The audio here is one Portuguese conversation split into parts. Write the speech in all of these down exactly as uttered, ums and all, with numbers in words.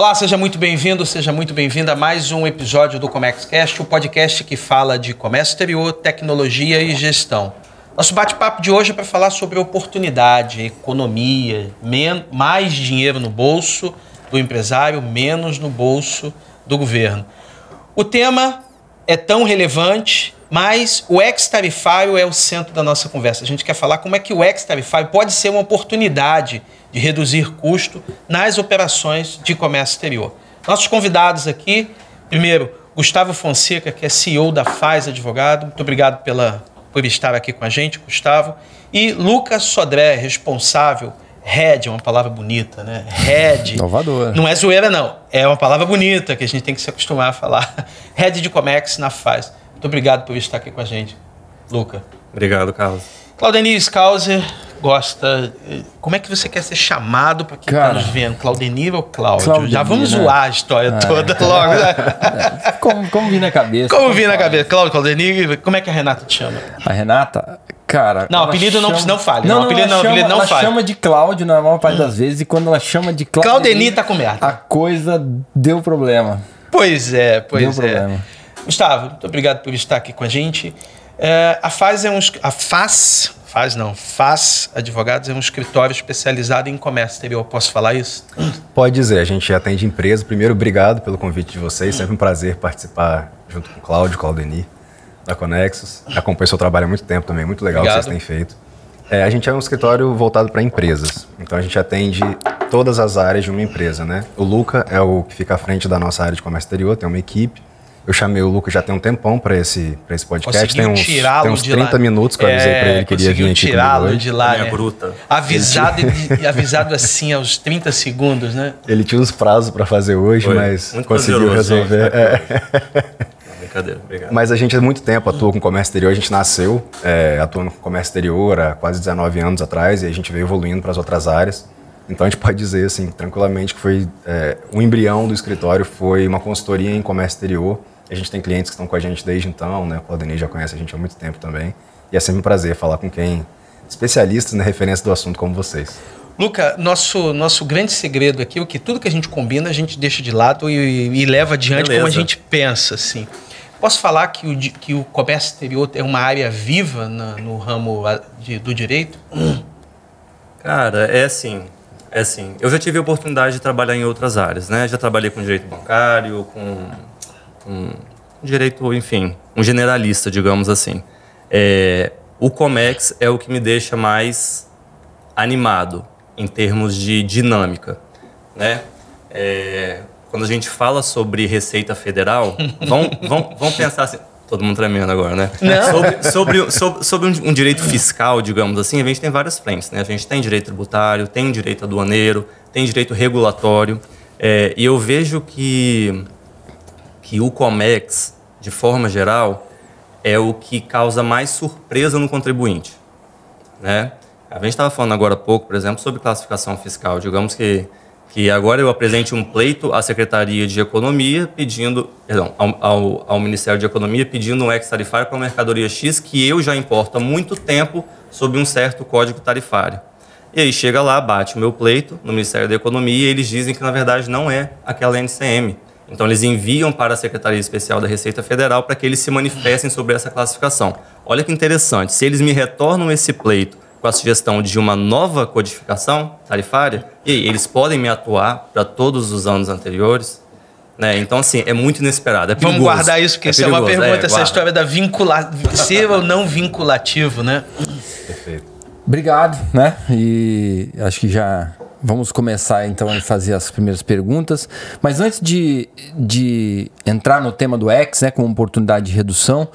Olá, seja muito bem-vindo, seja muito bem-vinda a mais um episódio do ComexCast, o podcast que fala de comércio exterior, tecnologia e gestão. Nosso bate-papo de hoje é para falar sobre oportunidade, economia, men- mais dinheiro no bolso do empresário, menos no bolso do governo. O tema é tão relevante, mas o ex-tarifário é o centro da nossa conversa. A gente quer falar como é que o ex-tarifário pode ser uma oportunidade de reduzir custo nas operações de comércio exterior. Nossos convidados aqui, primeiro, Gustavo Fonseca, que é C E O da Faz Advogado. Muito obrigado pela, por estar aqui com a gente, Gustavo. E Lucas Sodré, responsável, Head, é uma palavra bonita, né? Head. Inovador. Não é zoeira, não. É uma palavra bonita que a gente tem que se acostumar a falar. Head de Comex na Faz. Muito obrigado por estar aqui com a gente, Luca. Obrigado, Carlos. Claudenir Skauser gosta... Como é que você quer ser chamado para quem está nos vendo? Claudenir ou Cláudio? Claudenir, Já vamos né? zoar a história é. toda logo. Né? É. Como, como vir na cabeça. Como vir na cabeça? Cláudio, Claudenir, como é que a Renata te chama? A Renata, cara... Não, apelido chama... não, não fale. Não, não, não, apelido não, chama, apelido não ela fale. chama de Cláudio na maior parte das vezes e quando ela chama de Claudenir... Claudenir tá com merda. A coisa deu problema. Pois é, pois deu é. problema. Gustavo, muito obrigado por estar aqui com a gente. É, a Faz é um... A Faz... Faz não. Faz Advogados é um escritório especializado em comércio exterior. Posso falar isso? Pode dizer. A gente atende empresa. Primeiro, obrigado pelo convite de vocês. Sempre um prazer participar junto com o Cláudio, Claudenir, da Conexus. Acompanho seu trabalho há muito tempo também. Muito legal o que vocês têm feito. É, a gente é um escritório voltado para empresas. Então, a gente atende todas as áreas de uma empresa, né? O Luca é o que fica à frente da nossa área de comércio exterior. Tem uma equipe. Eu chamei o Luca já tem um tempão para esse, pra esse podcast. Conseguiu tem uns, tirá-lo tem uns de trinta lá. minutos que eu avisei é, para ele que ele ia vir aqui tirá-lo comigo de hoje. lá, É né? bruta. Avisado, de, avisado assim aos trinta segundos, né? Ele tinha uns prazos para fazer hoje, Foi. mas Muito conseguiu prazeroso, resolver. gente. É. Não, brincadeira, obrigado. Mas a gente há muito tempo atua com comércio exterior. A gente nasceu é, atuando com comércio exterior há quase dezenove anos atrás e a gente veio evoluindo para as outras áreas. Então a gente pode dizer assim, tranquilamente que foi é, o embrião do escritório foi uma consultoria em comércio exterior. A gente tem clientes que estão com a gente desde então, né? O Claudenir já conhece a gente há muito tempo também. E é sempre um prazer falar com quem... especialistas na referência do assunto como vocês. Luca, nosso, nosso grande segredo aqui é que tudo que a gente combina a gente deixa de lado e, e leva adiante Beleza. como a gente pensa, assim. Posso falar que o, que o comércio exterior é uma área viva na, no ramo de, do direito? Cara, é assim, é assim. Eu já tive a oportunidade de trabalhar em outras áreas, né? Já trabalhei com direito bancário, com, com direito, enfim, um generalista, digamos assim. É, o Comex é o que me deixa mais animado em termos de dinâmica, né? É, quando a gente fala sobre Receita Federal, vão, vão, vão pensar assim... Todo mundo tremendo agora, né? Não. Sobre, sobre, sobre, sobre um, um direito fiscal, digamos assim, a gente tem várias frentes, né? A gente tem direito tributário, tem direito aduaneiro, tem direito regulatório. É, e eu vejo que, que o Comex, de forma geral, é o que causa mais surpresa no contribuinte, né? A gente estava falando agora há pouco, por exemplo, sobre classificação fiscal. Digamos que... que agora eu apresente um pleito à Secretaria de Economia pedindo, perdão, ao, ao, ao Ministério de Economia pedindo um ex-tarifário para uma mercadoria X que eu já importo há muito tempo sob um certo código tarifário. E aí chega lá, bate o meu pleito no Ministério da Economia e eles dizem que na verdade não é aquela N C M. Então eles enviam para a Secretaria Especial da Receita Federal para que eles se manifestem sobre essa classificação. Olha que interessante, se eles me retornam esse pleito com a sugestão de uma nova codificação tarifária, e aí, eles podem me atuar para todos os anos anteriores, né? Então, assim, é muito inesperado, é perigoso. Vamos guardar isso, porque é isso é uma perigoso, pergunta, é, essa guarda. história da vincula... ser ou não vinculativo, né? Perfeito. Obrigado, né? E acho que já vamos começar então a fazer as primeiras perguntas. Mas antes de, de entrar no tema do X, né, como oportunidade de redução,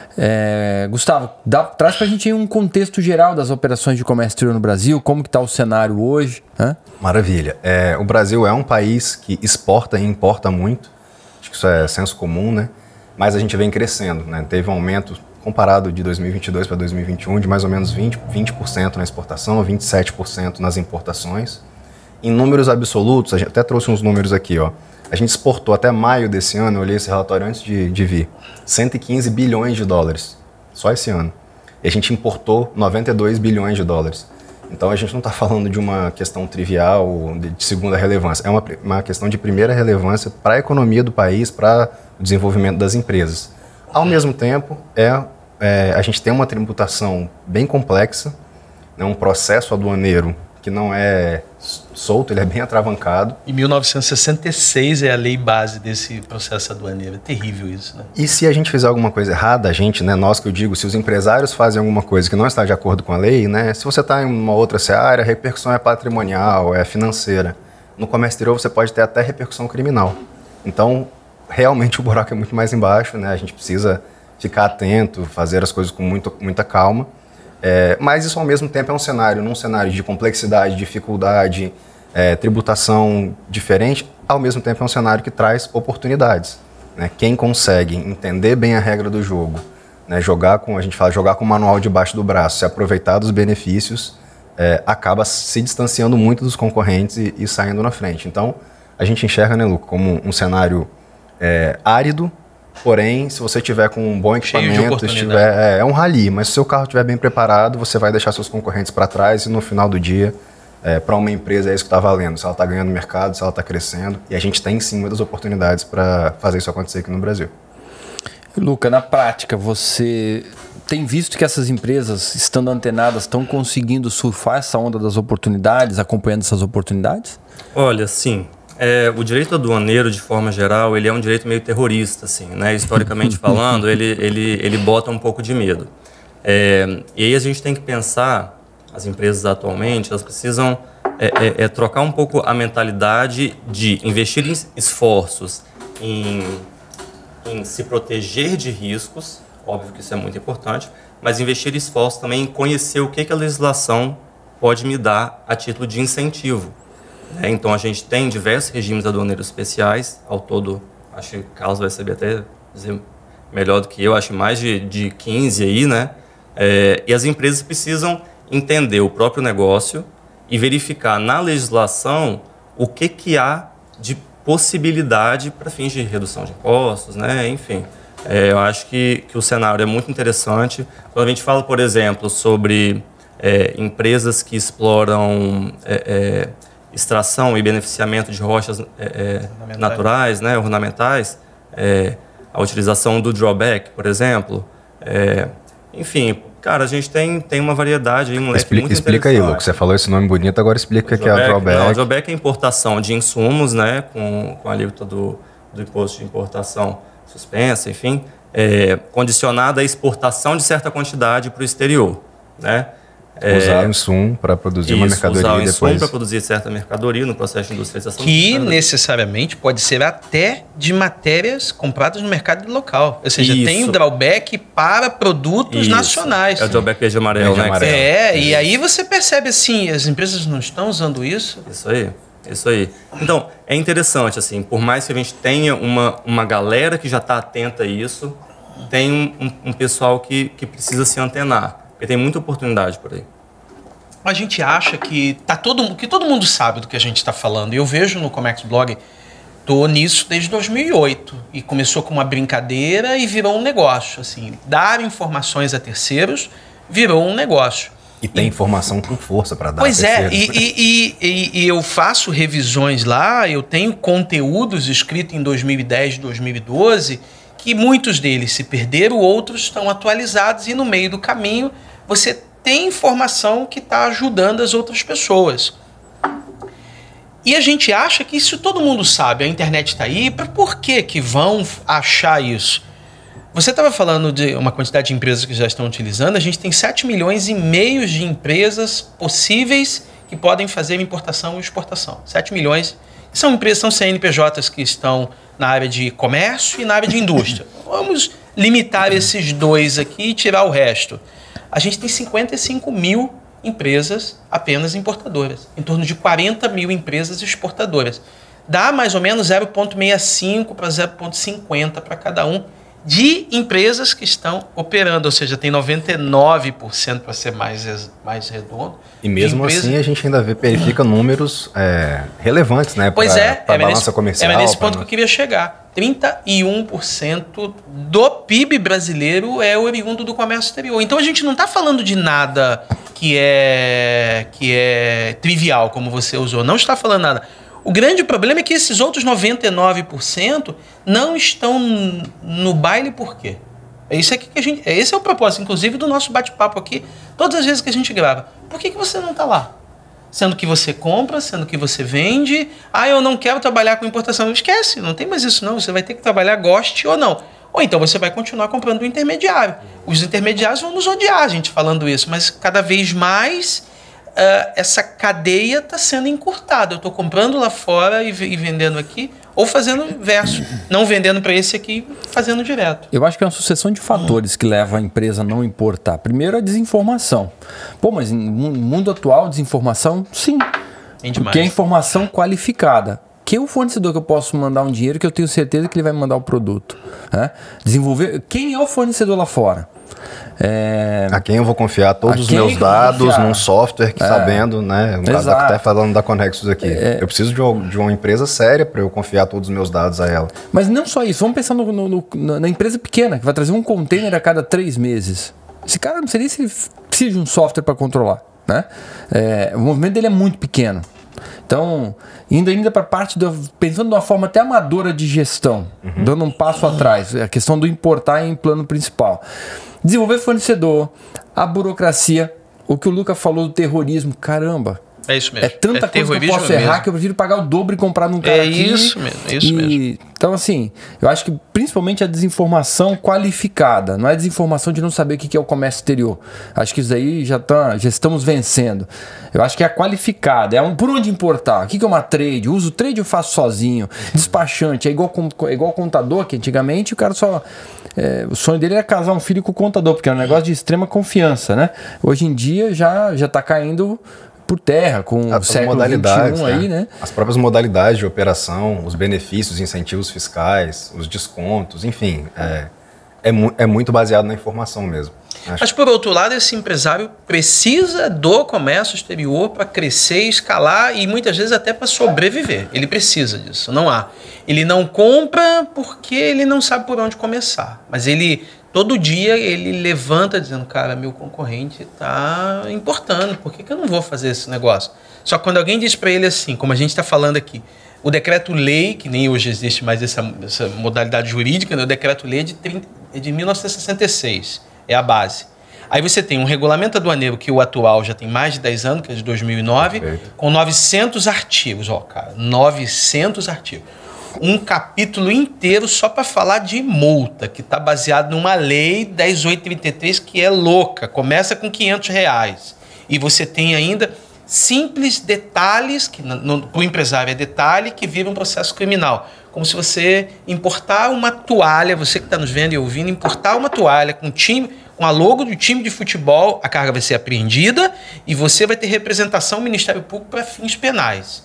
é, Gustavo, dá, traz para a gente aí um contexto geral das operações de comércio exterior no Brasil, como que está o cenário hoje, né? Maravilha. É, o Brasil é um país que exporta e importa muito, acho que isso é senso comum, né? Mas a gente vem crescendo, né? Teve um aumento comparado de dois mil e vinte e dois para dois mil e vinte e um de mais ou menos vinte, vinte por cento na exportação, vinte e sete por cento nas importações. Em números absolutos, a gente até trouxe uns números aqui, ó. A gente exportou até maio desse ano, eu olhei esse relatório antes de, de vir, cento e quinze bilhões de dólares, só esse ano. E a gente importou noventa e dois bilhões de dólares. Então a gente não está falando de uma questão trivial, de, de segunda relevância. É uma, uma questão de primeira relevância para a economia do país, para o desenvolvimento das empresas. Ao mesmo tempo, é, é, a gente tem uma tributação bem complexa, né, um processo aduaneiro que não é solto, ele é bem atravancado. Em mil novecentos e sessenta e seis é a lei base desse processo aduaneiro. É terrível isso, né? E se a gente fizer alguma coisa errada, a gente, né, nós que eu digo, se os empresários fazem alguma coisa que não está de acordo com a lei, né, se você está em uma outra seara, a repercussão é patrimonial, é financeira. No comércio exterior você pode ter até repercussão criminal. Então, realmente o buraco é muito mais embaixo, né? A gente precisa ficar atento, fazer as coisas com muito, muita calma. É, mas isso ao mesmo tempo é um cenário, num cenário de complexidade, dificuldade, é, tributação diferente, ao mesmo tempo é um cenário que traz oportunidades, né? Quem consegue entender bem a regra do jogo, né, jogar com, a gente fala, jogar com o manual debaixo do braço, se aproveitar dos benefícios, é, acaba se distanciando muito dos concorrentes e, e saindo na frente. Então, a gente enxerga, né, Lu, como um cenário é, árido. Porém, se você tiver com um bom equipamento, estiver, é, é um rally, mas se o seu carro estiver bem preparado, você vai deixar seus concorrentes para trás e no final do dia, é, para uma empresa é isso que está valendo, se ela está ganhando mercado, se ela está crescendo, e a gente tem sim muitas oportunidades para fazer isso acontecer aqui no Brasil. Luca, na prática, você tem visto que essas empresas, estando antenadas, estão conseguindo surfar essa onda das oportunidades, acompanhando essas oportunidades? Olha, sim. É, o direito aduaneiro, de forma geral, ele é um direito meio terrorista, assim, né? Historicamente falando, ele, ele, ele bota um pouco de medo. É, e aí a gente tem que pensar, as empresas atualmente, elas precisam é, é, é trocar um pouco a mentalidade de investir em esforços em, em se proteger de riscos, óbvio que isso é muito importante, mas investir esforços também em conhecer o que, que a legislação pode me dar a título de incentivo. É, então a gente tem diversos regimes aduaneiros especiais, ao todo, acho que o Carlos vai saber até dizer melhor do que eu, acho mais de, de quinze aí, né? É, e as empresas precisam entender o próprio negócio e verificar na legislação o que, que há de possibilidade para fins de redução de impostos, né? Enfim, é, eu acho que, que o cenário é muito interessante. Quando a gente fala, por exemplo, sobre é, empresas que exploram É, é, extração e beneficiamento de rochas é, é, naturais, né, ornamentais, é, a utilização do drawback, por exemplo. É, enfim, cara, a gente tem, tem uma variedade aí, um leque explica, muito explica aí, Lucas, você falou esse nome bonito, agora explica o que é o drawback. Não, o drawback é importação de insumos, né, com, com a alíquota do, do imposto de importação suspensa, enfim, é, condicionada à exportação de certa quantidade para o exterior, né? Usar o insumo para produzir Isso, uma mercadoria usar o e insumo depois... para produzir certa mercadoria no processo de industrialização. Que necessariamente pode ser até de matérias compradas no mercado local. Ou seja, Isso. tem um drawback para produtos Isso. nacionais. É o drawback verde e amarelo, Verde né? amarelo. É, e aí você percebe assim, as empresas não estão usando isso. Isso aí, isso aí. Então, é interessante, assim, por mais que a gente tenha uma, uma galera que já está atenta a isso, tem um, um, um pessoal que, que precisa se antenar. Porque tem muita oportunidade por aí. A gente acha que, tá todo, que todo mundo sabe do que a gente está falando. E eu vejo no Comex Blog, estou nisso desde dois mil e oito. E começou com uma brincadeira e virou um negócio. Assim, dar informações a terceiros virou um negócio. E tem e, informação com força para dar Pois a é, terceiros. e, e, e, e eu faço revisões lá, eu tenho conteúdos escritos em dois mil e dez, dois mil e doze, que muitos deles se perderam, outros estão atualizados e no meio do caminho você tem informação que está ajudando as outras pessoas. E a gente acha que isso todo mundo sabe, a internet está aí, para por que que vão achar isso? Você estava falando de uma quantidade de empresas que já estão utilizando, a gente tem sete milhões e meio de empresas possíveis que podem fazer importação e exportação. sete milhões, são empresas, são C N P Js que estão na área de comércio e na área de indústria. Vamos limitar esses dois aqui e tirar o resto. A gente tem cinquenta e cinco mil empresas apenas importadoras, em torno de quarenta mil empresas exportadoras. Dá mais ou menos zero vírgula sessenta e cinco para zero vírgula cinquenta para cada um de empresas que estão operando, ou seja, tem noventa e nove por cento para ser mais, mais redondo. E mesmo empresa... assim a gente ainda vê, verifica números é, relevantes, né? Pois pra, é, pra é balança nesse, comercial. é nesse ponto pra... que eu queria chegar. trinta e um por cento do P I B brasileiro é oriundo do comércio exterior. Então a gente não está falando de nada que é, que é trivial, como você usou. Não está falando nada. O grande problema é que esses outros noventa e nove por cento não estão no baile por quê? É isso aqui que a gente, esse é o propósito, inclusive, do nosso bate-papo aqui, todas as vezes que a gente grava. Por que, que você não está lá? Sendo que você compra, sendo que você vende. Ah, eu não quero trabalhar com importação. Esquece, não tem mais isso não. Você vai ter que trabalhar, goste ou não. Ou então você vai continuar comprando do intermediário. Os intermediários vão nos odiar a gente falando isso, mas cada vez mais uh, essa cadeia está sendo encurtada. Eu estou comprando lá fora e, e vendendo aqui, ou fazendo o inverso. Não vendendo para esse aqui, fazendo direto. Eu acho que é uma sucessão de fatores que leva a empresa a não importar. Primeiro, a desinformação. Pô, mas no mundo atual, desinformação? Sim. Porque é informação qualificada. Que é o fornecedor que eu posso mandar um dinheiro que eu tenho certeza que ele vai me mandar o produto. Né? Desenvolver. Quem é o fornecedor lá fora? É... A quem eu vou confiar todos os meus dados num software que, é. sabendo, né? No caso da, até falando da Connexus aqui. É. Eu preciso de uma, de uma empresa séria para eu confiar todos os meus dados a ela. Mas não só isso. Vamos pensar no, no, no, na empresa pequena, que vai trazer um container a cada três meses. Esse cara não sei nem se ele precisa de um software para controlar. Né? É, o movimento dele é muito pequeno. Então, indo ainda para a parte, do, pensando de uma forma até amadora de gestão, uhum. dando um passo atrás, a questão do importar em plano principal. Desenvolver fornecedor, a burocracia, o que o Luca falou do terrorismo, caramba. É isso mesmo. É tanta é coisa que eu posso errar mesmo. Que eu prefiro pagar o dobro e comprar num cara é aqui. É isso mesmo, é isso e, mesmo. Então, assim, eu acho que principalmente a desinformação qualificada, não é a desinformação de não saber o que é o comércio exterior. Acho que isso aí já, tá, já estamos vencendo. Eu acho que é a qualificada, é um, por onde importar. O que é uma trade? Uso trade eu faço sozinho. Despachante, é igual, é igual contador, que antigamente o cara só... É, o sonho dele era casar um filho com o contador, porque é um negócio de extrema confiança, né? Hoje em dia já já está caindo por terra com as o século vinte e um aí, né? As próprias modalidades de operação, os benefícios, incentivos fiscais, os descontos, enfim, é, é, mu é muito baseado na informação mesmo. Acho. Mas, por outro lado, esse empresário precisa do comércio exterior para crescer, escalar e muitas vezes até para sobreviver. Ele precisa disso, não há. Ele não compra porque ele não sabe por onde começar. Mas ele, todo dia, ele levanta dizendo, cara, meu concorrente está importando, por que, que eu não vou fazer esse negócio? Só que quando alguém diz para ele assim, como a gente está falando aqui, o decreto-lei, que nem hoje existe mais essa, essa modalidade jurídica, né? O decreto-lei é de, é de mil novecentos e sessenta e seis. É a base. Aí você tem um regulamento aduaneiro que o atual já tem mais de dez anos, que é de dois mil e nove, perfeito, com novecentos artigos. Ó, cara, novecentos artigos. Um capítulo inteiro só para falar de multa, que está baseado numa lei dez mil oitocentos e trinta e três que é louca. Começa com quinhentos reais. E você tem ainda simples detalhes, que para o empresário é detalhe, que vira um processo criminal. Como se você importar uma toalha, você que está nos vendo e ouvindo, importar uma toalha com time, com a logo do time de futebol, a carga vai ser apreendida e você vai ter representação do Ministério Público para fins penais.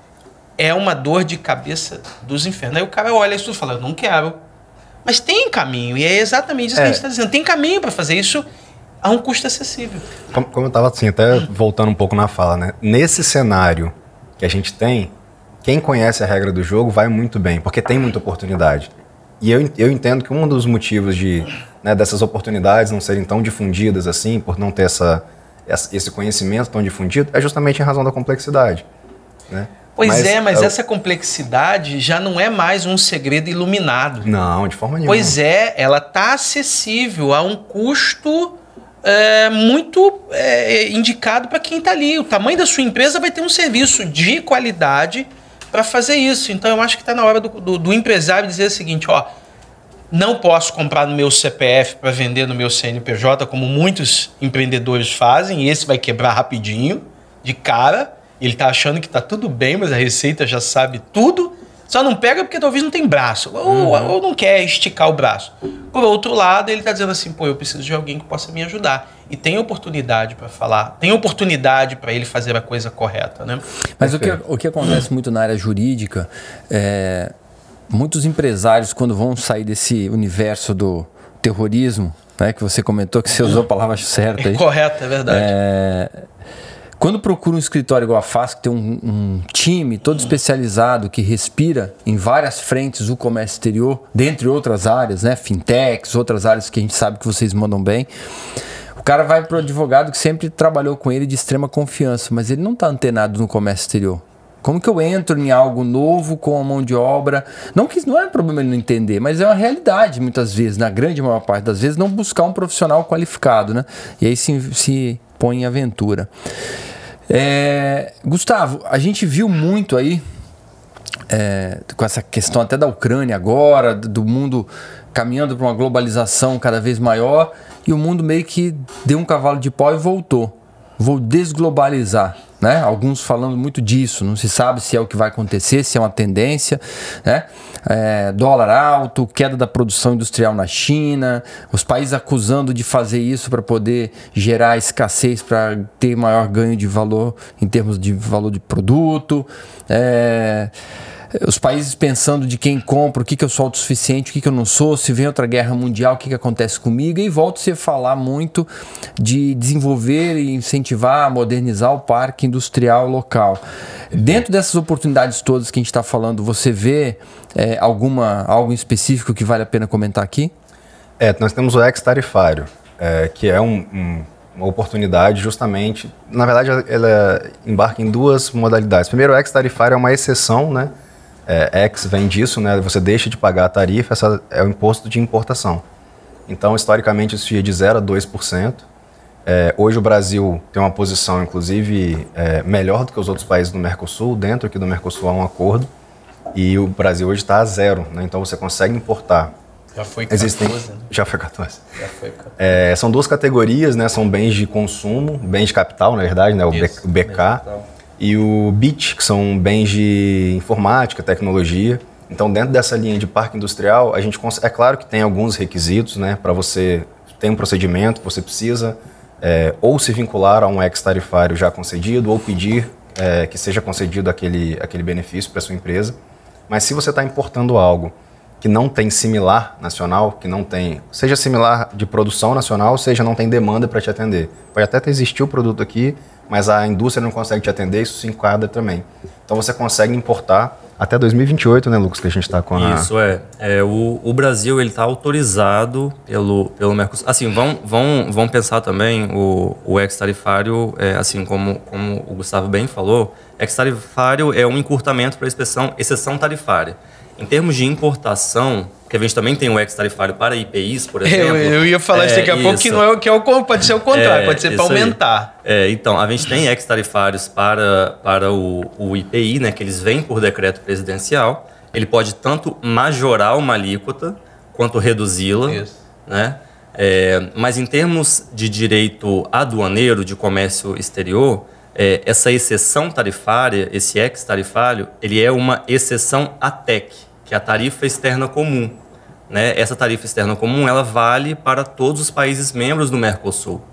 É uma dor de cabeça dos infernos. Aí o cara olha isso e fala, eu não quero. Mas tem caminho, e é exatamente isso é. que a gente está dizendo. Tem caminho para fazer isso a um custo acessível. Como, como eu estava assim, até voltando um pouco na fala, né? Nesse cenário que a gente tem, quem conhece a regra do jogo vai muito bem, porque tem muita oportunidade. E eu, eu entendo que um dos motivos de, né, dessas oportunidades não serem tão difundidas assim, por não ter essa, esse conhecimento tão difundido, é justamente em razão da complexidade. Né? Pois mas, é, mas eu... essa complexidade já não é mais um segredo iluminado. Não, de forma nenhuma. Pois é, ela está acessível a um custo é, muito é, indicado para quem está ali. O tamanho da sua empresa vai ter um serviço de qualidade para fazer isso. Então, eu acho que está na hora do, do, do empresário dizer o seguinte, ó, não posso comprar no meu C P F para vender no meu C N P J, como muitos empreendedores fazem, e esse vai quebrar rapidinho, de cara. Ele está achando que está tudo bem, mas a Receita já sabe tudo. Só não pega porque talvez não tem braço, ou, uhum. ou não quer esticar o braço. Por outro lado, ele está dizendo assim, pô, eu preciso de alguém que possa me ajudar. E tem oportunidade para falar, tem oportunidade para ele fazer a coisa correta, né? Mas o que, o que acontece muito na área jurídica, é, muitos empresários, quando vão sair desse universo do terrorismo, né, que você comentou que você usou a palavra certa aí. É correto, é verdade. É, quando procura um escritório igual a F A S, que tem um, um time todo especializado que respira em várias frentes o comércio exterior, dentre outras áreas, né, fintechs, outras áreas que a gente sabe que vocês mandam bem, O cara vai pro advogado que sempre trabalhou com ele de extrema confiança, mas ele não está antenado no comércio exterior. Como que eu entro em algo novo com a mão de obra? Não que não é problema ele não entender, mas é uma realidade muitas vezes, na grande maior parte das vezes, não buscar um profissional qualificado, né? E aí se, se põe em aventura. É, Gustavo, a gente viu muito aí, é, com essa questão até da Ucrânia agora, do mundo caminhando para uma globalização cada vez maior, e o mundo meio que deu um cavalo de pau e voltou. Vou desglobalizar, né? Alguns falando muito disso, não se sabe se é o que vai acontecer, se é uma tendência, né? É, dólar alto, queda da produção industrial na China, os países acusando de fazer isso para poder gerar escassez, para ter maior ganho de valor em termos de valor de produto, é... os países pensando de quem compra, o que, que eu sou autossuficiente, o que, que eu não sou, se vem outra guerra mundial, o que, que acontece comigo, e volta-se a falar muito de desenvolver e incentivar, modernizar o parque industrial local. Dentro dessas oportunidades todas que a gente está falando, você vê é, alguma, algo em específico que vale a pena comentar aqui? É, nós temos o ex-tarifário, é, que é um, um, uma oportunidade justamente, na verdade ela embarca em duas modalidades. Primeiro, o ex-tarifário é uma exceção, né? É, ex vem disso, né? Você deixa de pagar a tarifa, essa é o imposto de importação. Então, historicamente, isso ia de zero a dois por cento. É, hoje o Brasil tem uma posição, inclusive, é, melhor do que os outros países do Mercosul. Dentro aqui do Mercosul há um acordo. E o Brasil hoje está a zero, né? Então você consegue importar. Já foi quatorze, Existem... né? Já foi quatorze. Já foi quatorze. É, são duas categorias, né? São bens de consumo, bens de capital, na verdade, né? O, Isso, o B K. E o B I T, que são bens de informática, tecnologia. Então, dentro dessa linha de parque industrial, a gente é claro que tem alguns requisitos, né? Para você ter um procedimento, você precisa é, ou se vincular a um ex-tarifário já concedido, ou pedir é, que seja concedido aquele, aquele benefício para a sua empresa. Mas se você está importando algo que não tem similar nacional, que não tem, seja similar de produção nacional, seja não tem demanda para te atender. Pode até existir o produto aqui, mas a indústria não consegue te atender, isso se enquadra também. Então você consegue importar até dois mil e vinte e oito, né, Lucas, que a gente está com a... Isso, é. é o, o Brasil está autorizado pelo, pelo Mercosul. Assim, vão, vão, vão pensar também o, o ex-tarifário, é, assim como, como o Gustavo bem falou, ex-tarifário é um encurtamento para a expressão exceção tarifária. Em termos de importação, que a gente também tem o ex-tarifário para I P Is, por exemplo. Eu, eu ia falar isso daqui a pouco, que, não é, que é o, pode ser o contrário, é, pode ser para aumentar. É, então, a gente tem ex-tarifários para, para o, o I P I, né, que eles vêm por decreto presidencial. Ele pode tanto majorar uma alíquota, quanto reduzi-la. Né? É, mas em termos de direito aduaneiro, de comércio exterior, é, essa exceção tarifária, esse ex-tarifário, ele é uma exceção à T E C, que é a tarifa externa comum. Né? Essa tarifa externa comum, ela vale para todos os países membros do Mercosul.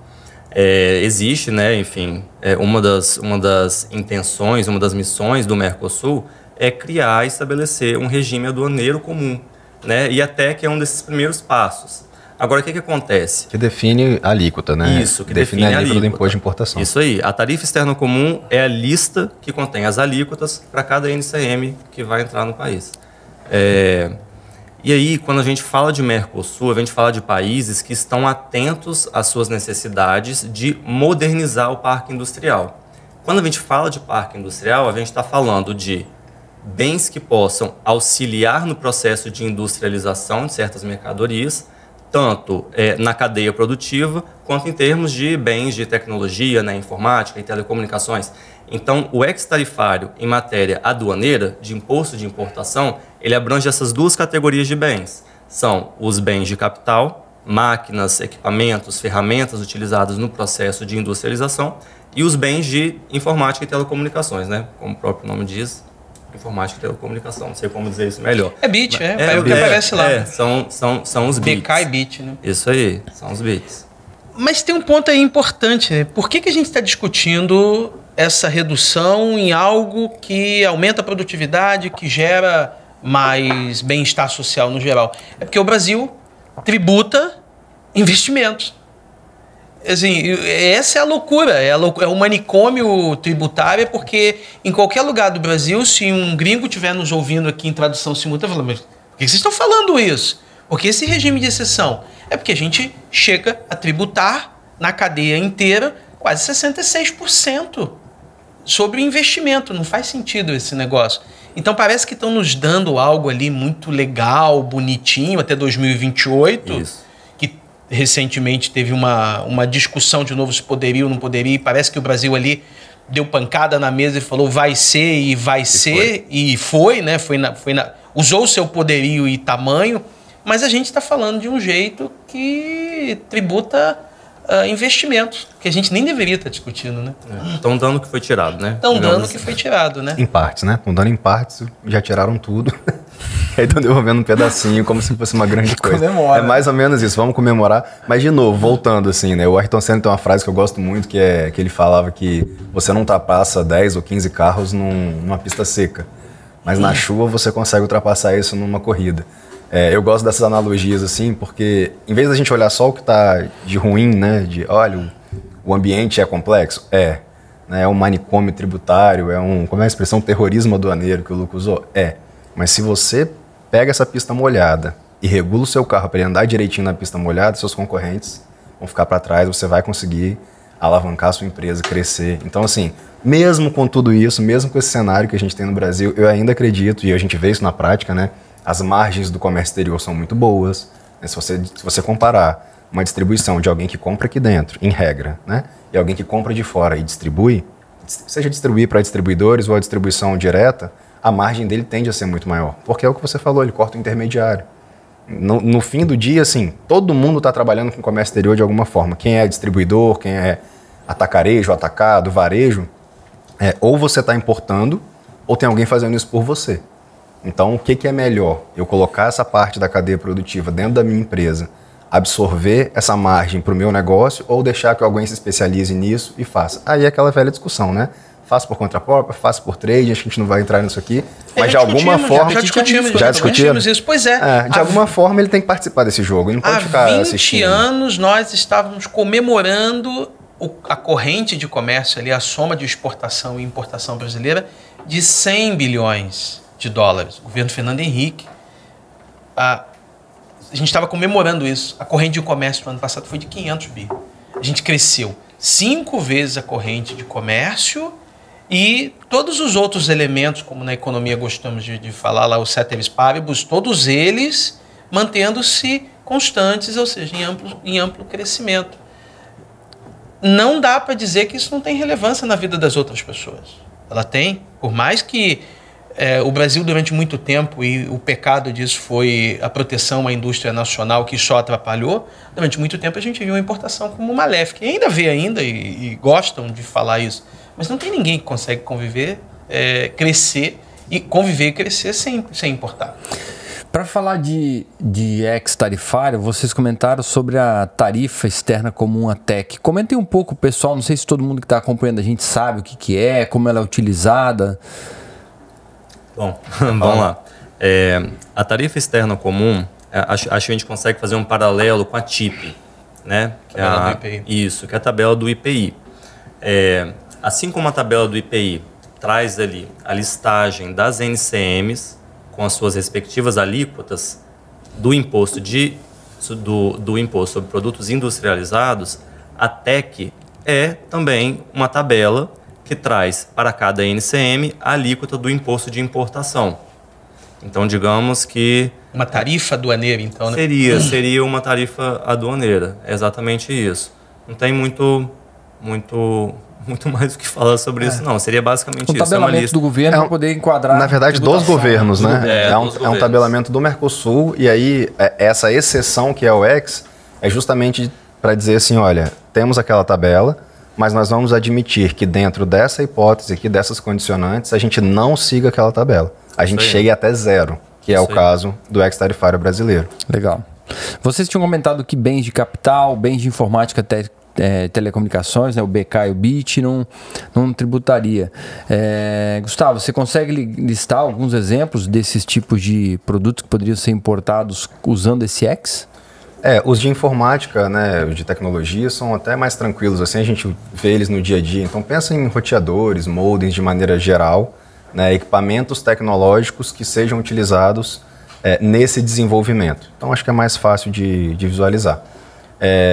É, existe, né, enfim, é, uma, das, uma das intenções, uma das missões do Mercosul é criar e estabelecer um regime aduaneiro comum. Né? E a T E C é um desses primeiros passos. Agora, o que, que acontece? Que define a alíquota, né? Isso, que define, define a alíquota do imposto de importação. Isso aí. A tarifa externa comum é a lista que contém as alíquotas para cada N C M que vai entrar no país. É... E aí, quando a gente fala de Mercosul, a gente fala de países que estão atentos às suas necessidades de modernizar o parque industrial. Quando a gente fala de parque industrial, a gente está falando de bens que possam auxiliar no processo de industrialização de certas mercadorias, tanto é, na cadeia produtiva, quanto em termos de bens de tecnologia, né, informática e telecomunicações. Então, o ex-tarifário em matéria aduaneira, de imposto de importação, ele abrange essas duas categorias de bens. São os bens de capital, máquinas, equipamentos, ferramentas utilizadas no processo de industrialização, e os bens de informática e telecomunicações, né? Como o próprio nome diz, informática e telecomunicação, não sei como dizer isso melhor. É B I T, é, é, é o que é, aparece lá. É, são, são, são os bits. B K e B I T, né? Isso aí, são os bits. Mas tem um ponto aí importante, né? Por que, que a gente está discutindo essa redução em algo que aumenta a produtividade, que gera mais bem-estar social no geral? É porque o Brasil tributa investimentos. Assim, essa é a loucura, é, a loucura, é o manicômio tributário, porque em qualquer lugar do Brasil, se um gringo estiver nos ouvindo aqui em tradução simultânea, falando, mas por que vocês estão falando isso? Porque esse regime de exceção é porque a gente chega a tributar na cadeia inteira, quase sessenta e seis por cento sobre o investimento. Não faz sentido esse negócio. Então parece que estão nos dando algo ali muito legal, bonitinho, até dois mil e vinte e oito. Isso. Que recentemente teve uma, uma discussão de novo se poderia ou não poderia. E parece que o Brasil ali deu pancada na mesa e falou vai ser e vai e ser. Foi. E foi, né? Foi na, foi na, usou o seu poderio e tamanho. Mas a gente está falando de um jeito que tributa uh, investimentos, que a gente nem deveria estar tá discutindo, né? Estão é. dando o que foi tirado, né? Estão dando o que foi tirado, né? Em partes, né? Estão dando em partes, já tiraram tudo. Aí estão devolvendo um pedacinho, como se fosse uma grande coisa. Comemora. É mais ou menos isso, vamos comemorar. Mas, de novo, voltando assim, né? O Ayrton Senna tem uma frase que eu gosto muito, que é que ele falava que você não ultrapassa dez ou quinze carros num, numa pista seca. Mas na chuva você consegue ultrapassar isso numa corrida. É, eu gosto dessas analogias assim, porque em vez da gente olhar só o que está de ruim, né, de olha, o, o ambiente é complexo, é, né, é um manicômio tributário, é um, como é a expressão, terrorismo aduaneiro que o Luca usou? É, mas se você pega essa pista molhada e regula o seu carro para ele andar direitinho na pista molhada, seus concorrentes vão ficar para trás, você vai conseguir alavancar a sua empresa, crescer. Então assim, mesmo com tudo isso, mesmo com esse cenário que a gente tem no Brasil, eu ainda acredito, e a gente vê isso na prática, né, as margens do comércio exterior são muito boas. Né? Se você, se você comparar uma distribuição de alguém que compra aqui dentro, em regra, né? E alguém que compra de fora e distribui, seja distribuir para distribuidores ou a distribuição direta, a margem dele tende a ser muito maior. Porque é o que você falou, ele corta o intermediário. No, no fim do dia, assim, todo mundo está trabalhando com comércio exterior de alguma forma. Quem é distribuidor, quem é atacarejo, atacado, varejo, é, ou você está importando, ou tem alguém fazendo isso por você. Então, o que, que é melhor? Eu colocar essa parte da cadeia produtiva dentro da minha empresa, absorver essa margem para o meu negócio ou deixar que alguém se especialize nisso e faça? Aí é aquela velha discussão, né? Faço por conta própria, faço por trade, acho que a gente não vai entrar nisso aqui, é, mas de alguma forma... Já discutimos, já discutimos isso. Pois é. é de alguma v... forma ele tem que participar desse jogo, ele não pode ficar assistindo. Há vinte anos nós estávamos comemorando o, a corrente de comércio ali, a soma de exportação e importação brasileira de cem bilhões de dólares. O governo Fernando Henrique, a, a gente estava comemorando isso. A corrente de comércio no ano passado foi de quinhentos bi. A gente cresceu cinco vezes a corrente de comércio e todos os outros elementos, como na economia gostamos de, de falar lá, os ceteris paribus, todos eles mantendo-se constantes, ou seja, em amplo, em amplo crescimento. Não dá para dizer que isso não tem relevância na vida das outras pessoas. Ela tem, por mais que É, o Brasil, durante muito tempo, e o pecado disso foi a proteção à indústria nacional, que só atrapalhou, durante muito tempo a gente viu a importação como maléfica. E ainda vê ainda, e, e gostam de falar isso. Mas não tem ninguém que consegue conviver, é, crescer, e conviver e crescer sem, sem importar. Para falar de, de ex-tarifário, vocês comentaram sobre a tarifa externa comum, a T E C. Comentem um pouco, pessoal, não sei se todo mundo que está acompanhando a gente sabe o que, que é, como ela é utilizada. Bom, vamos lá. É, a tarifa externa comum, é, acho, acho que a gente consegue fazer um paralelo com a T I P, né? Que tabela é a, do I P I. Isso, que é a tabela do I P I. É, assim como a tabela do I P I traz ali a listagem das N C Ms com as suas respectivas alíquotas do imposto, de, do, do imposto sobre produtos industrializados, a T E C é também uma tabela que traz para cada N C M a alíquota do imposto de importação. Então, digamos que... Uma tarifa aduaneira, então, né? Seria, seria uma tarifa aduaneira, é exatamente isso. Não tem muito, muito, muito mais o que falar sobre é. isso, não. Seria basicamente um isso. Um tabelamento é uma lista do governo é um, para poder enquadrar... Na verdade, dos governos, né? É, é, um, dos é um governos. tabelamento do Mercosul, e aí essa exceção que é o X é justamente para dizer assim, olha, temos aquela tabela, mas nós vamos admitir que dentro dessa hipótese aqui, dessas condicionantes, a gente não siga aquela tabela. A gente chegue até zero, que é o caso do ex-tarifário brasileiro. Legal. Vocês tinham comentado que bens de capital, bens de informática, te, é, telecomunicações, né, o B K e o B I T, não, não tributaria. É, Gustavo, você consegue listar alguns exemplos desses tipos de produtos que poderiam ser importados usando esse X? É, os de informática, né, os de tecnologia são até mais tranquilos, assim a gente vê eles no dia a dia. Então pensa em roteadores, modems de maneira geral, né, equipamentos tecnológicos que sejam utilizados é, nesse desenvolvimento. Então acho que é mais fácil de, de visualizar. É,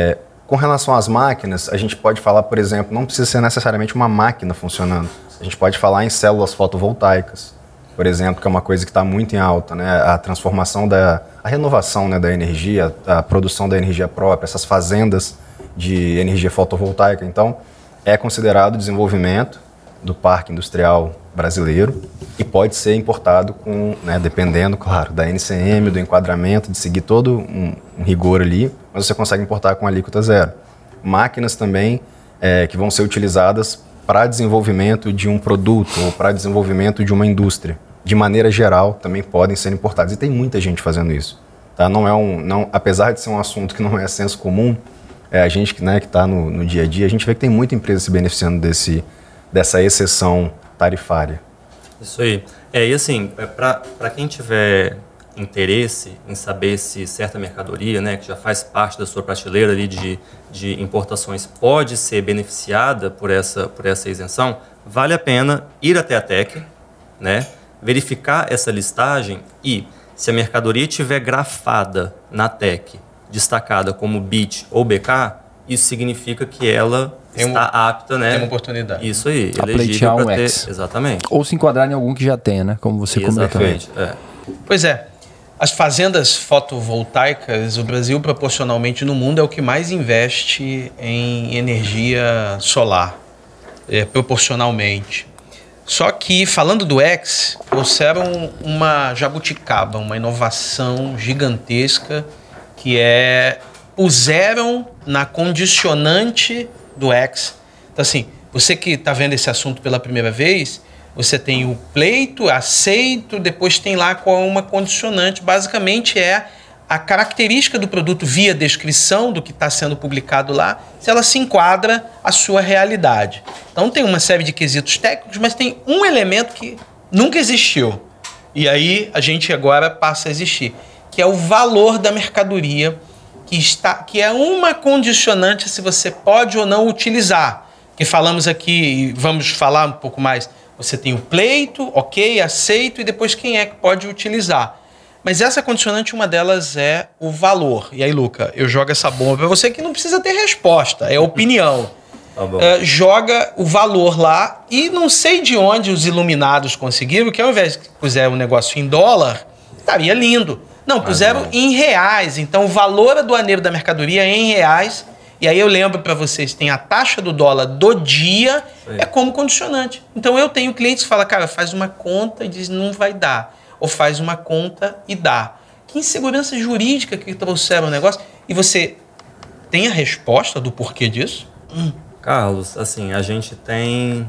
Com relação às máquinas, a gente pode falar, por exemplo, não precisa ser necessariamente uma máquina funcionando. A gente pode falar em células fotovoltaicas, por exemplo, que é uma coisa que está muito em alta, né? A transformação, da, a renovação, né, da energia, a produção da energia própria, essas fazendas de energia fotovoltaica. Então, é considerado desenvolvimento do parque industrial brasileiro e pode ser importado com, né, dependendo, claro, da N C M, do enquadramento, de seguir todo um, um rigor ali, mas você consegue importar com alíquota zero. Máquinas também é, que vão ser utilizadas para desenvolvimento de um produto ou para desenvolvimento de uma indústria. De maneira geral, também podem ser importadas. E tem muita gente fazendo isso. Tá? Não é um, não, apesar de ser um assunto que não é senso comum, é, a gente, né, que está no, no dia a dia, a gente vê que tem muita empresa se beneficiando desse, dessa exceção tarifária. Isso aí. É, e assim, para quem tiver interesse em saber se certa mercadoria, né, que já faz parte da sua prateleira ali de, de importações, pode ser beneficiada por essa, por essa isenção, vale a pena ir até a T E C, né, verificar essa listagem e, se a mercadoria estiver grafada na T E C, destacada como B I T ou B K, isso significa que ela tem está um, apta, né? Tem uma oportunidade. Isso aí, a pleitear um ter, X. Exatamente. Ou se enquadrar em algum que já tenha, né? Como você comentou. Exatamente, é. Pois é. As fazendas fotovoltaicas, o Brasil proporcionalmente no mundo é o que mais investe em energia solar, é, proporcionalmente. Só que, falando do X, trouxeram uma jabuticaba, uma inovação gigantesca, que é, puseram na condicionante do X. Então, assim, você que está vendo esse assunto pela primeira vez, você tem o pleito, aceito, depois tem lá qual é uma condicionante. Basicamente é a característica do produto via descrição do que está sendo publicado lá, se ela se enquadra à sua realidade. Então tem uma série de quesitos técnicos, mas tem um elemento que nunca existiu. E aí a gente agora passa a existir, que é o valor da mercadoria, que, está, que é uma condicionante se você pode ou não utilizar. Que falamos aqui, e vamos falar um pouco mais, você tem o pleito, ok, aceito, e depois quem é que pode utilizar. Mas essa condicionante, uma delas é o valor. E aí, Luca, eu jogo essa bomba para você que não precisa ter resposta, é opinião. Tá bom. Uh, joga o valor lá e não sei de onde os iluminados conseguiram, que ao invés de puser um negócio em dólar, estaria lindo. Não, puseram não. em reais. Então, o valor aduaneiro da mercadoria é em reais. E aí eu lembro para vocês, tem a taxa do dólar do dia, é como condicionante. Então eu tenho clientes que falam, cara, faz uma conta e diz não vai dar. Ou faz uma conta e dá. Que insegurança jurídica que trouxeram o negócio. E você tem a resposta do porquê disso? Hum. Carlos, assim, a gente tem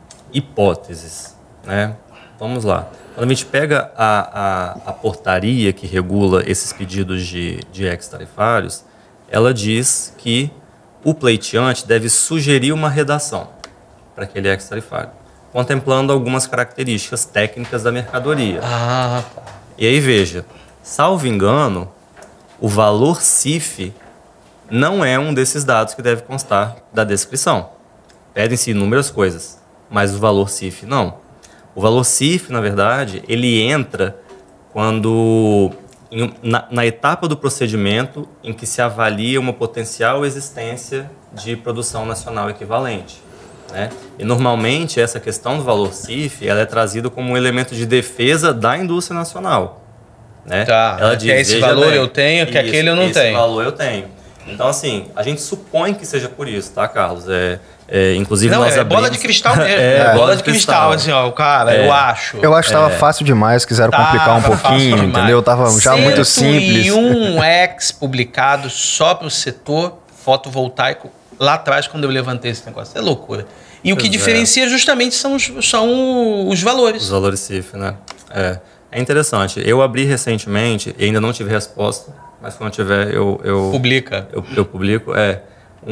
hipóteses, né? Vamos lá. Quando a gente pega a, a, a portaria que regula esses pedidos de, de ex-tarifários, ela diz que o pleiteante deve sugerir uma redação para aquele ex-tarifário, contemplando algumas características técnicas da mercadoria. Ah, tá. E aí, veja, salvo engano, o valor C I F não é um desses dados que deve constar da descrição. Pedem-se inúmeras coisas, mas o valor C I F não. O valor C I F, na verdade, ele entra quando... Na, na etapa do procedimento em que se avalia uma potencial existência de produção nacional equivalente, né? E normalmente essa questão do valor C I F ela é trazida como um elemento de defesa da indústria nacional, né? Tá, ela diz, diz, esse veja valor bem, eu tenho, que isso, aquele eu não esse tenho. Esse valor eu tenho. Então, assim, a gente supõe que seja por isso, tá, Carlos? É, é, inclusive, Não, nós é abrimos... bola de cristal mesmo. É, é, bola bola de de cristal, cristal. assim, ó, cara, É. eu acho. Eu acho que estava fácil demais, quiseram Tava complicar um fácil pouquinho, demais. entendeu? Tava já muito simples. cento e um ex publicados só para o setor fotovoltaico lá atrás, quando eu levantei esse negócio. É loucura. E o que Pois é. diferencia justamente são os, são os valores. Os valores C I F, né? É. É interessante. Eu abri recentemente, e ainda não tive resposta, mas quando tiver eu... eu Publica. Eu, eu publico, é...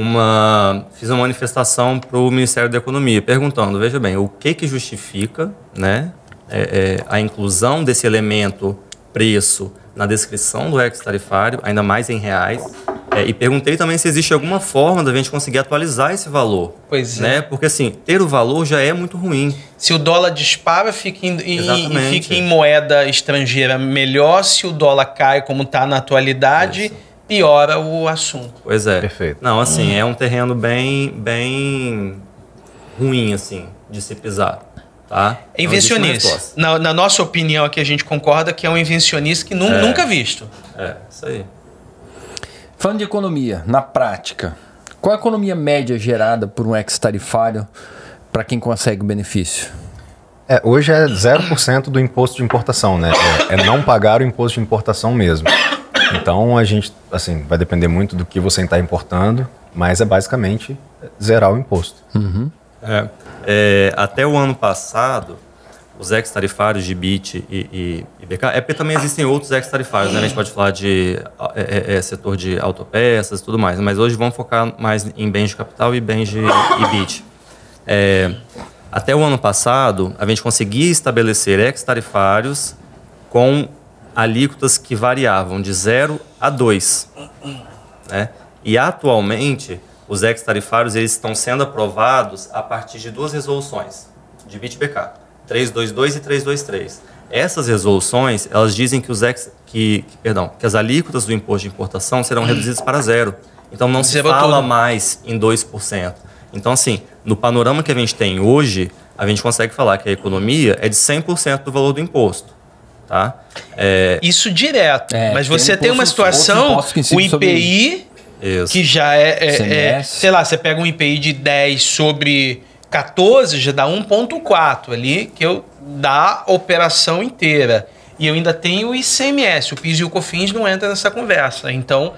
Uma, fiz uma manifestação para o Ministério da Economia, perguntando, veja bem, o que que justifica, né, é, é, a inclusão desse elemento preço na descrição do ex-tarifário, ainda mais em reais, é, e perguntei também se existe alguma forma da gente conseguir atualizar esse valor. Pois é. Né? Porque assim, ter o valor já é muito ruim. Se o dólar dispara, fica em, e, e Exatamente. fica em moeda estrangeira melhor. Se o dólar cai como está na atualidade, Isso. piora o assunto. Pois é. Perfeito. Não, assim, é um terreno bem, bem ruim, assim, de se pisar, tá? É invencionista. Na, na nossa opinião aqui, a gente concorda que é um invencionista que nu É. nunca visto. É, isso aí. Falando de economia, na prática, qual a economia média gerada por um ex-tarifário para quem consegue o benefício? É, hoje é zero por cento do imposto de importação, né? É, é não pagar o imposto de importação mesmo. Então, a gente, assim, vai depender muito do que você está importando, mas é basicamente zerar o imposto. Uhum. É, é, até o ano passado, os ex-tarifários de B I T e, e, e B K, é porque também existem outros ex-tarifários, né? A gente pode falar de é, é, setor de autopeças e tudo mais, mas hoje vamos focar mais em bens de capital e bens de e B I T. É, até o ano passado, a gente conseguia estabelecer ex-tarifários com alíquotas que variavam de zero a dois. Né? E atualmente, os ex-tarifários eles estão sendo aprovados a partir de duas resoluções, de B I T B K, trezentos e vinte e dois e trezentos e vinte e três. Essas resoluções, elas dizem que, os ex, que, que, perdão, que as alíquotas do imposto de importação serão reduzidas para zero. Então, não se Zerou fala tudo. mais em dois por cento. Então, assim, no panorama que a gente tem hoje, a gente consegue falar que a economia é de cem por cento do valor do imposto. Tá? É, Isso direto. É, Mas tem você tem uma impostos- outros situação, impostos que o incidem sobre I P I, isso. que já é, é- C M é, S. sei lá, você pega um I P I de dez sobre quatorze, já dá um vírgula quatro ali, que eu dá a operação inteira. E eu ainda tenho o I C M S, o PIS e o COFINS não entra nessa conversa. Então,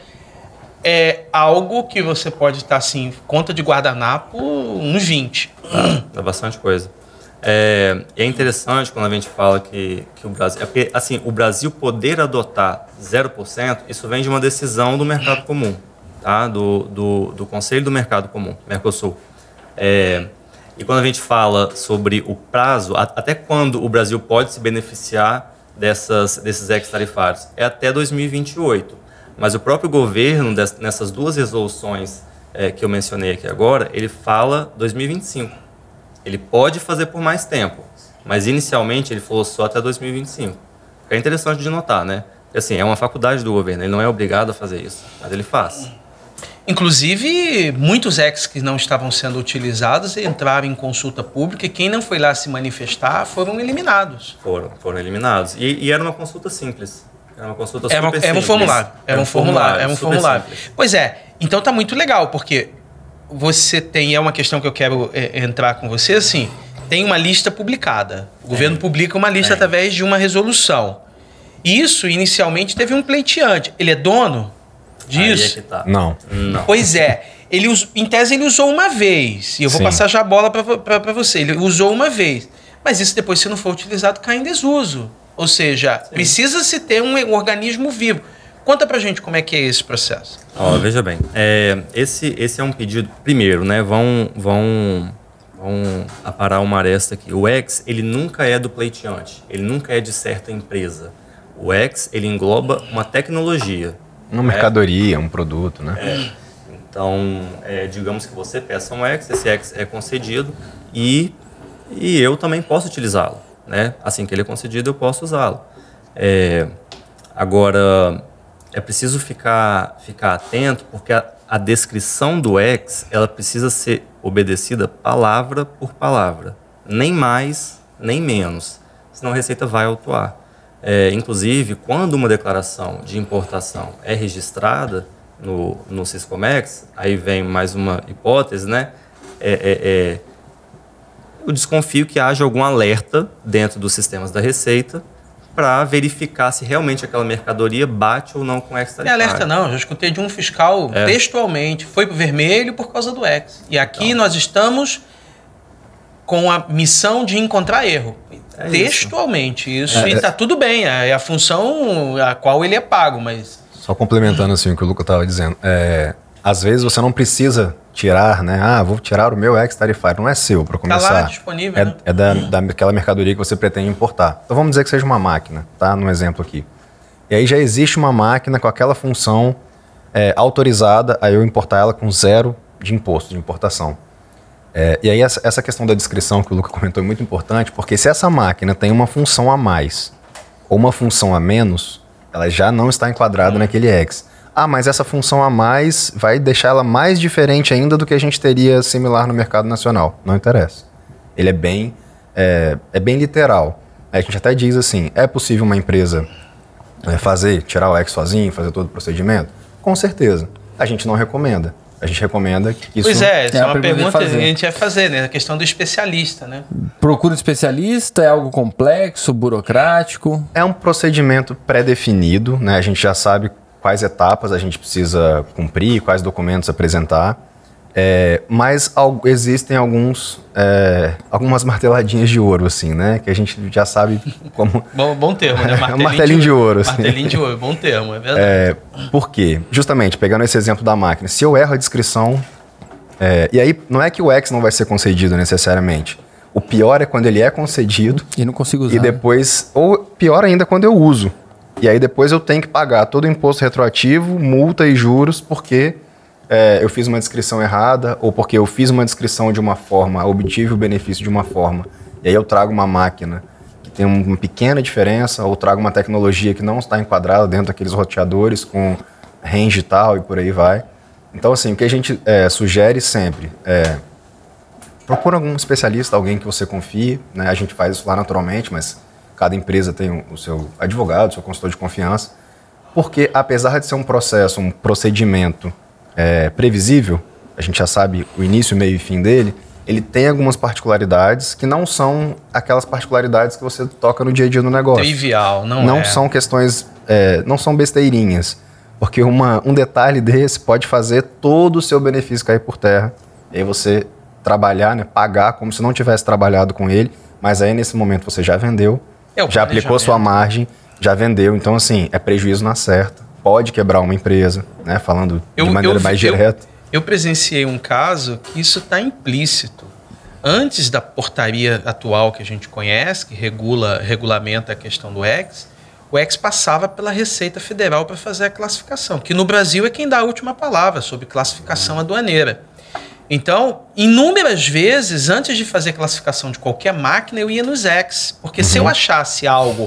é algo que você pode estar assim, conta de guardanapo, uns vinte. É bastante coisa. É, é interessante quando a gente fala que, que o Brasil... É porque, assim, o Brasil poder adotar zero por cento, isso vem de uma decisão do mercado comum, tá? do, do, do Conselho do Mercado Comum, Mercosul. É, e quando a gente fala sobre o prazo, a, até quando o Brasil pode se beneficiar dessas, desses ex-tarifários? É até dois mil e vinte e oito. Mas o próprio governo, des, nessas duas resoluções é, que eu mencionei aqui agora, ele fala dois mil e vinte e cinco. Ele pode fazer por mais tempo, mas inicialmente ele falou só até dois mil e vinte e cinco. É interessante de notar, né? Porque, assim, é uma faculdade do governo, ele não é obrigado a fazer isso, mas ele faz. Inclusive, muitos ex que não estavam sendo utilizados entraram em consulta pública e quem não foi lá se manifestar foram eliminados. Foram, foram eliminados. E, e era uma consulta simples. Era uma consulta super Era, uma, simples. era um formulário. Era um formulário. Era um super formulário. simples. Pois é. Então tá muito legal, porque você tem... É uma questão que eu quero é, entrar com você, assim... Tem uma lista publicada. O governo publica uma lista Tem. através de uma resolução. Isso, inicialmente, teve um pleiteante. Ele é dono disso? Aí é que tá. Não. Não. Pois é. Ele, us- em tese, ele usou uma vez. E eu vou Sim. passar já a bola para você. Ele usou uma vez. Mas isso depois, se não for utilizado, cai em desuso. Ou seja, precisa-se ter um organismo vivo. Conta pra gente como é que é esse processo. Ó, veja bem, é, esse, esse é um pedido... Primeiro, né, vão, vão, vão aparar uma aresta aqui. O ex, ele nunca é do pleiteante. Ele nunca é de certa empresa. O ex, ele engloba uma tecnologia. Uma mercadoria, um produto, né? É. Então, é, digamos que você peça um ex, esse ex é concedido e, e eu também posso utilizá-lo. Né? Assim que ele é concedido, eu posso usá-lo. É, agora, é preciso ficar, ficar atento, porque a, a descrição do ex, ela precisa ser obedecida palavra por palavra. Nem mais, nem menos. Senão a Receita vai autuar. É, inclusive, quando uma declaração de importação é registrada no, no Siscomex, aí vem mais uma hipótese, né? É, é, é, eu desconfio que haja algum alerta dentro dos sistemas da Receita para verificar se realmente aquela mercadoria bate ou não com o Não é ex-tarifário. alerta não, já escutei de um fiscal É. textualmente, foi pro vermelho por causa do ex. E aqui nós estamos com a missão de encontrar erro. É textualmente, isso. É. E tá tudo bem, é a função a qual ele é pago, mas... Só complementando assim o que o Luca estava dizendo. É, às vezes você não precisa tirar, né? Ah, vou tirar o meu ex-tarifário. Não é seu, para começar. lá disponível, É, né? é da, daquela mercadoria que você pretende importar. Então vamos dizer que seja uma máquina, tá? No exemplo aqui. E aí já existe uma máquina com aquela função é, autorizada a eu importar ela com zero de imposto de importação. É, e aí essa, essa questão da descrição que o Luca comentou é muito importante, porque se essa máquina tem uma função a mais ou uma função a menos, ela já não está enquadrada naquele ex. ah, mas essa função a mais vai deixar ela mais diferente ainda do que a gente teria similar no mercado nacional. Não interessa. Ele é bem, é, é bem literal. A gente até diz assim, é possível uma empresa é, fazer, tirar o X sozinho, fazer todo o procedimento? Com certeza. A gente não recomenda. A gente recomenda que isso... Pois é, essa é, é uma pergunta que a fazer. gente ia fazer, né? A questão do especialista, né? Procura um especialista, é algo complexo, burocrático? É um procedimento pré-definido, né? A gente já sabe quais etapas a gente precisa cumprir, quais documentos apresentar. É, mas al- existem alguns, é, algumas marteladinhas de ouro, assim, né? Que a gente já sabe como... Bom, bom termo, né? É um martelinho de ouro, assim. Martelinho de ouro, bom termo, é verdade. É, por quê? Justamente, pegando esse exemplo da máquina, se eu erro a descrição... É, e aí, não é que o X não vai ser concedido necessariamente. O pior é quando ele é concedido... E não consigo usar. E depois... Ou pior ainda, quando eu uso. E aí depois eu tenho que pagar todo o imposto retroativo, multa e juros, porque... É, eu fiz uma descrição errada, ou porque eu fiz uma descrição de uma forma, obtive o benefício de uma forma, e aí eu trago uma máquina que tem uma pequena diferença, ou trago uma tecnologia que não está enquadrada dentro daqueles roteadores com range e tal, e por aí vai. Então, assim, o que a gente é, sugere sempre é procura algum especialista, alguém que você confie, né? A gente faz isso lá naturalmente, mas cada empresa tem o seu advogado, o seu consultor de confiança, porque apesar de ser um processo, um procedimento É, previsível, a gente já sabe o início, meio e fim dele, ele tem algumas particularidades que não são aquelas particularidades que você toca no dia a dia do negócio. Trivial, não, não é. são questões, é, não são besteirinhas, porque uma, um detalhe desse pode fazer todo o seu benefício cair por terra, e aí você trabalhar, né, pagar como se não tivesse trabalhado com ele, mas aí nesse momento você já vendeu, É o já aplicou sua margem, já vendeu, então assim, é prejuízo na certa. Pode quebrar uma empresa, né? Falando Eu- de maneira eu- mais eu- direta. Eu presenciei um caso que isso está implícito. Antes da portaria atual que a gente conhece, que regula, regulamenta a questão do X, o X passava pela Receita Federal para fazer a classificação, que no Brasil é quem dá a última palavra sobre classificação aduaneira. Então, inúmeras vezes, antes de fazer classificação de qualquer máquina, eu ia nos X, porque se eu achasse algo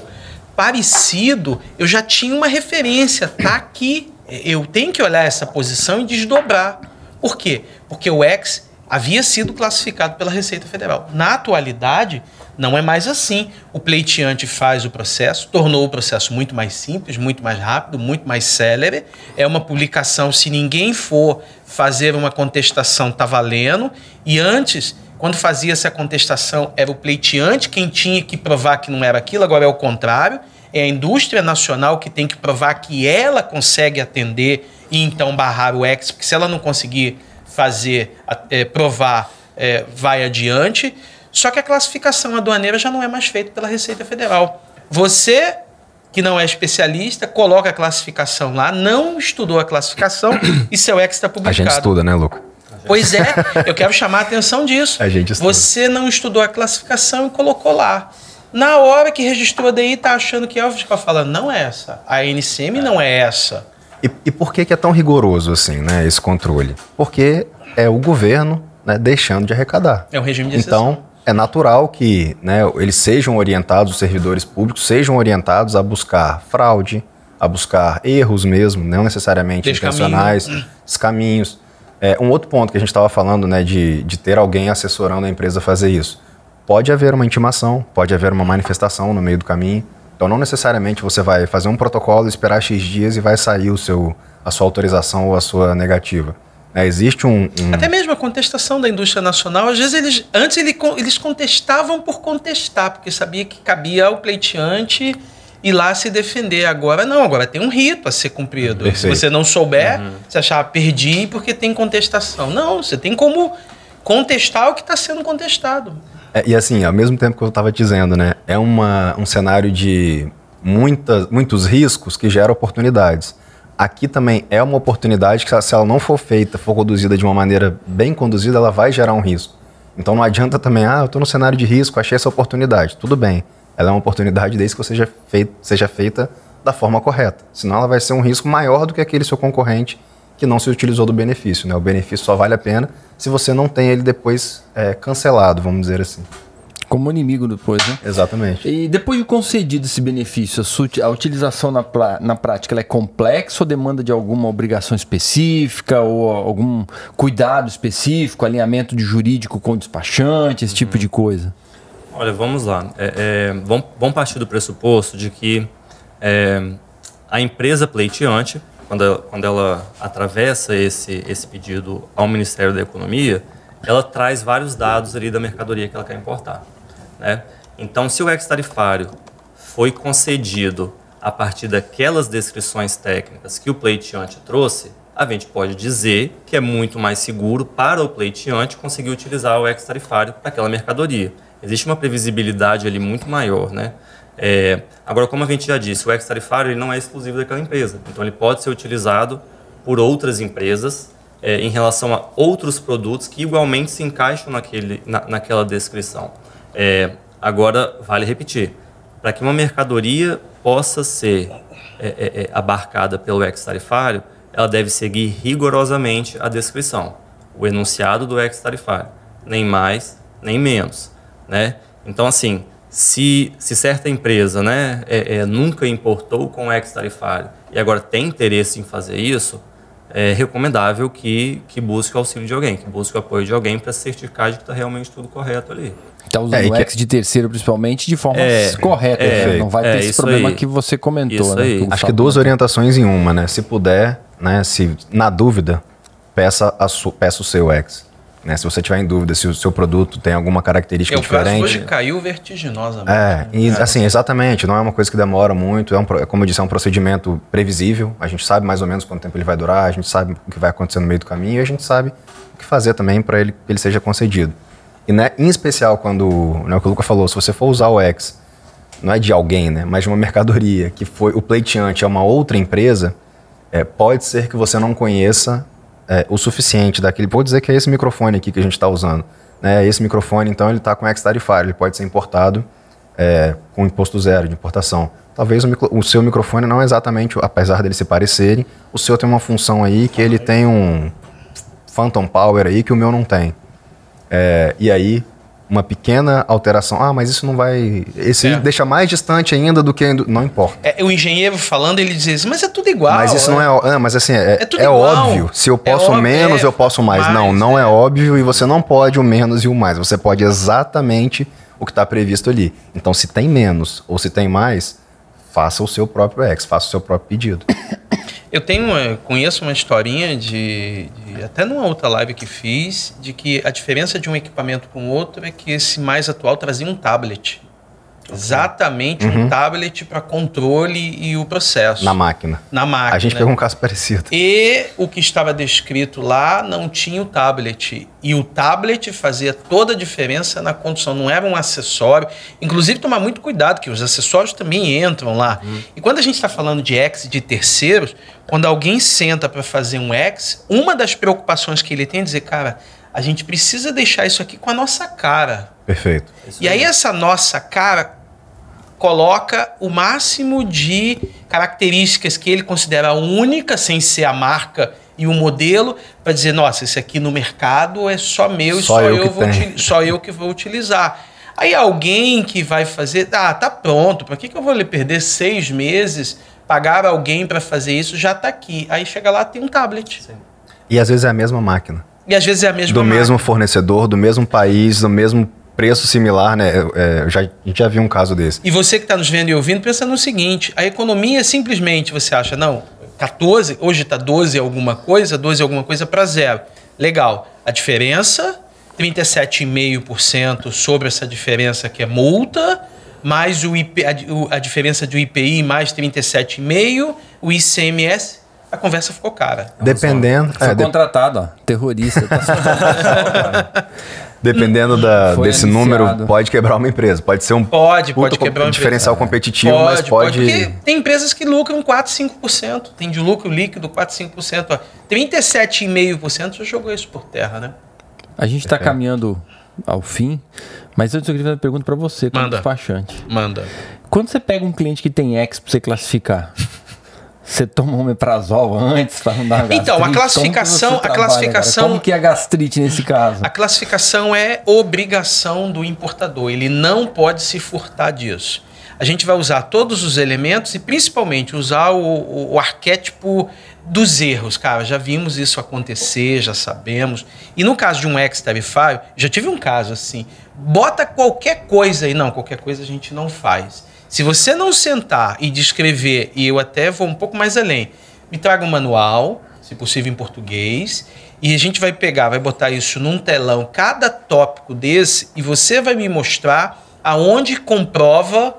parecido, eu já tinha uma referência, tá aqui. Eu tenho que olhar essa posição e desdobrar. Por quê? Porque o X havia sido classificado pela Receita Federal. Na atualidade, não é mais assim. O pleiteante faz o processo, tornou o processo muito mais simples, muito mais rápido, muito mais célere. É uma publicação, se ninguém for fazer uma contestação, tá valendo. E antes, quando fazia essa contestação, era o pleiteante quem tinha que provar que não era aquilo, agora é o contrário. É a indústria nacional que tem que provar que ela consegue atender e então barrar o X, porque se ela não conseguir fazer, é, provar, é, vai adiante. Só que a classificação aduaneira já não é mais feita pela Receita Federal. Você, que não é especialista, coloca a classificação lá, não estudou a classificação e seu X está publicado. A gente estuda, né, Luca? Pois é, eu quero chamar a atenção disso. A gente estuda. Você não estudou a classificação e colocou lá. Na hora que registrou a D I, tá achando que é o fiscal falando, não é essa. A N C M não é essa. E, e por que, que é tão rigoroso assim, né, esse controle? Porque é o governo, né, deixando de arrecadar. É um regime de exceção. Então, é natural que, né, eles sejam orientados, os servidores públicos sejam orientados a buscar fraude, a buscar erros mesmo, não necessariamente intencionais, descaminhos. É, um outro ponto que a gente estava falando, né, de, de ter alguém assessorando a empresa a fazer isso. Pode haver uma intimação, pode haver uma manifestação no meio do caminho. Então, não necessariamente você vai fazer um protocolo, esperar X dias e vai sair o seu, a sua autorização ou a sua negativa. É, existe um, um... Até mesmo a contestação da indústria nacional, às vezes eles, antes ele, eles contestavam por contestar, porque sabia que cabia ao pleiteante ir lá se defender. Agora não, agora tem um rito a ser cumprido. Perfeito. Se você não souber, Uhum. você achar, perdi porque tem contestação. Não, você tem como contestar o que está sendo contestado. É, e assim, ao mesmo tempo que eu estava dizendo, né, é uma, um cenário de muitas, muitos riscos que gera oportunidades. Aqui também é uma oportunidade que, se ela não for feita, for conduzida de uma maneira bem conduzida, ela vai gerar um risco. Então não adianta também, ah, eu estou no cenário de risco, achei essa oportunidade. Tudo bem, ela é uma oportunidade desde que seja feita, seja feita da forma correta. Senão ela vai ser um risco maior do que aquele seu concorrente que não se utilizou do benefício, né? O benefício só vale a pena se você não tem ele depois é, cancelado, vamos dizer assim. como inimigo depois, né? Exatamente. E depois de concedido esse benefício, a, sua, a utilização na, na prática ela é complexa ou demanda de alguma obrigação específica ou algum cuidado específico, alinhamento de jurídico com o despachante, esse uhum. tipo de coisa? Olha, vamos lá. É, é, vamos, vamos partir do pressuposto de que é, a empresa pleiteante, quando ela, quando ela atravessa esse, esse pedido ao Ministério da Economia, ela traz vários dados ali da mercadoria que ela quer importar, né? Então, se o ex-tarifário foi concedido a partir daquelas descrições técnicas que o pleiteante trouxe, a gente pode dizer que é muito mais seguro para o pleiteante conseguir utilizar o ex-tarifário para aquela mercadoria. Existe uma previsibilidade ali muito maior, né? É, agora, como a gente já disse, o ex-tarifário ele não é exclusivo daquela empresa. Então, ele pode ser utilizado por outras empresas é, em relação a outros produtos que igualmente se encaixam naquele, na, naquela descrição. É, agora, vale repetir, para que uma mercadoria possa ser é, é, é, abarcada pelo ex-tarifário, ela deve seguir rigorosamente a descrição, o enunciado do ex-tarifário, nem mais, nem menos. Né? Então, assim, se, se certa empresa, né, é, é, nunca importou com ex-tarifário e agora tem interesse em fazer isso, é recomendável que, que busque o auxílio de alguém, que busque o apoio de alguém para certificar de que está realmente tudo correto ali. Está usando é, o ex que... de terceiro, principalmente, de forma é, correta. É, né? Não vai ter é, esse problema aí. Que você comentou. Né? Que Acho que duas orientações em uma, né? Se puder, né, se na dúvida, peça, a su, peça o seu ex. Né, se você tiver em dúvida se o seu produto tem alguma característica é, diferente... O preço hoje caiu vertiginosamente. É, e, assim, exatamente. Não é uma coisa que demora muito. É um, como eu disse, é um procedimento previsível. A gente sabe mais ou menos quanto tempo ele vai durar. A gente sabe o que vai acontecer no meio do caminho. E a gente sabe o que fazer também para ele, ele seja concedido. E né, em especial quando... Né, o que o Luca falou, se você for usar o ex, não é de alguém, né, mas de uma mercadoria, que foi o pleiteante é uma outra empresa, é, pode ser que você não conheça... É, o suficiente daquele, vou dizer que é esse microfone aqui que a gente está usando, né? Esse microfone, então, ele está com ex-tarifário, ele pode ser importado é, com imposto zero de importação. Talvez o, micro, o seu microfone não é exatamente, apesar dele se parecerem, o seu tem uma função aí que ele tem um phantom power aí que o meu não tem. É, e aí, uma pequena alteração, ah, mas isso não vai... Esse é. deixa mais distante ainda do que... Não importa. É, o engenheiro falando, ele diz assim, mas é tudo igual. Mas isso é. não é... Ah, mas assim, é, é, é óbvio. Se eu posso é menos, é, eu posso mais. mais. Não, não é. é óbvio e você não pode o menos e o mais. Você pode exatamente o que está previsto ali. Então, se tem menos ou se tem mais, faça o seu próprio ex, faça o seu próprio pedido. Eu tenho uma, conheço uma historinha de, de, até numa outra live que fiz, de que a diferença de um equipamento para o outro é que esse mais atual trazia um tablet. Exatamente uhum. um tablet para controle e o processo. Na máquina. Na máquina. A gente pegou um caso parecido. E o que estava descrito lá não tinha o tablet. E o tablet fazia toda a diferença na condução. Não era um acessório. Inclusive, tomar muito cuidado, que os acessórios também entram lá. Uhum. E quando a gente está falando de ex de terceiros, quando alguém senta para fazer um ex, uma das preocupações que ele tem é dizer, cara, a gente precisa deixar isso aqui com a nossa cara. Perfeito. E aí essa nossa cara coloca o máximo de características que ele considera única, sem ser a marca e o modelo, para dizer, nossa, esse aqui no mercado é só meu e só, só, eu, eu vou só eu que vou utilizar. Aí alguém que vai fazer, ah, tá pronto, para que, que eu vou lhe perder seis meses, pagar alguém para fazer isso, já tá aqui. Aí chega lá, tem um tablet. Sim. E às vezes é a mesma máquina. E às vezes é a mesma Do máquina. mesmo fornecedor, do mesmo país, do mesmo preço similar, né? É, já, a gente já viu um caso desse. E você que está nos vendo e ouvindo, pensa no seguinte, a economia simplesmente, você acha, não, quatorze, hoje está doze alguma coisa, doze alguma coisa para zero. Legal. A diferença, trinta e sete vírgula cinco por cento sobre essa diferença que é multa, mais o I P, a, a diferença do I P I mais trinta e sete vírgula cinco por cento, o I C M S, a conversa ficou cara. Dependendo... Foi é, contratado, ó, terrorista. Tá Dependendo da, desse iniciado. número, pode quebrar uma empresa. Pode ser um pode, pode quebrar uma diferencial empresa. competitivo, pode, mas pode... pode... Porque tem empresas que lucram quatro, cinco por cento. Tem de lucro líquido quatro, cinco por cento. trinta e sete vírgula cinco por cento já jogou isso por terra, né? A gente está caminhando ao fim, mas antes eu queria fazer uma pergunta para você, como Manda. despachante. Manda. Quando você pega um cliente que tem X para você classificar, Você toma um omeprazol antes para não dar gastrite? Então, a classificação, como que a classificação, como que é a gastrite nesse caso? A classificação é obrigação do importador. Ele não pode se furtar disso. A gente vai usar todos os elementos e principalmente usar o, o, o arquétipo dos erros. Cara, já vimos isso acontecer, já sabemos. E no caso de um ex-tarifário, já tive um caso assim. Bota qualquer coisa aí. Não, qualquer coisa a gente não faz. Se você não sentar e descrever, e eu até vou um pouco mais além, me traga um manual, se possível em português, e a gente vai pegar, vai botar isso num telão, cada tópico desse, e você vai me mostrar aonde comprova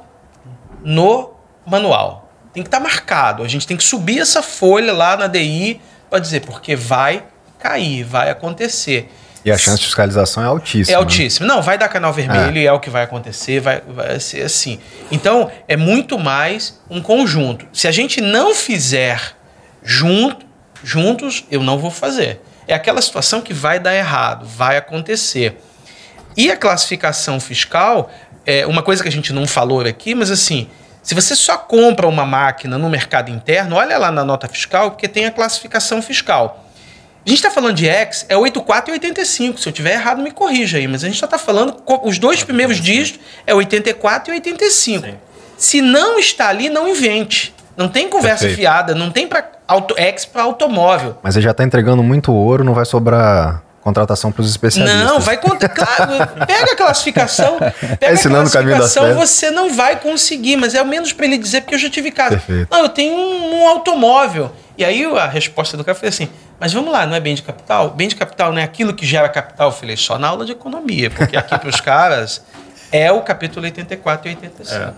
no manual. Tem que estar marcado, a gente tem que subir essa folha lá na D I para dizer, porque vai cair, vai acontecer. E a chance de fiscalização é altíssima. É altíssima. Não, vai dar canal vermelho é. e é o que vai acontecer, vai, vai ser assim. Então, é muito mais um conjunto. Se a gente não fizer junto, juntos, eu não vou fazer. É aquela situação que vai dar errado, vai acontecer. E a classificação fiscal, é uma coisa que a gente não falou aqui, mas assim, se você só compra uma máquina no mercado interno, olha lá na nota fiscal, porque tem a classificação fiscal. A gente está falando de X, é oitenta e quatro e oitenta e cinco. Se eu tiver errado, me corrija aí. Mas a gente só está falando, os dois primeiros dígitos é oitenta e quatro e oitenta e cinco. Sim. Se não está ali, não invente. Não tem conversa Perfeito. fiada, não tem para auto, X para automóvel. Mas ele já está entregando muito ouro, não vai sobrar contratação para os especialistas. Não, vai contra... Claro, pega a classificação, pega é a classificação, você não vai conseguir, mas é ao menos para ele dizer, porque eu já tive caso. Perfeito. Não, eu tenho um, um automóvel. E aí a resposta do cara foi assim, mas vamos lá, não é bem de capital? Bem de capital não é aquilo que gera capital? Eu falei, só na aula de economia, porque aqui para os caras é o capítulo oitenta e quatro e oitenta e cinco.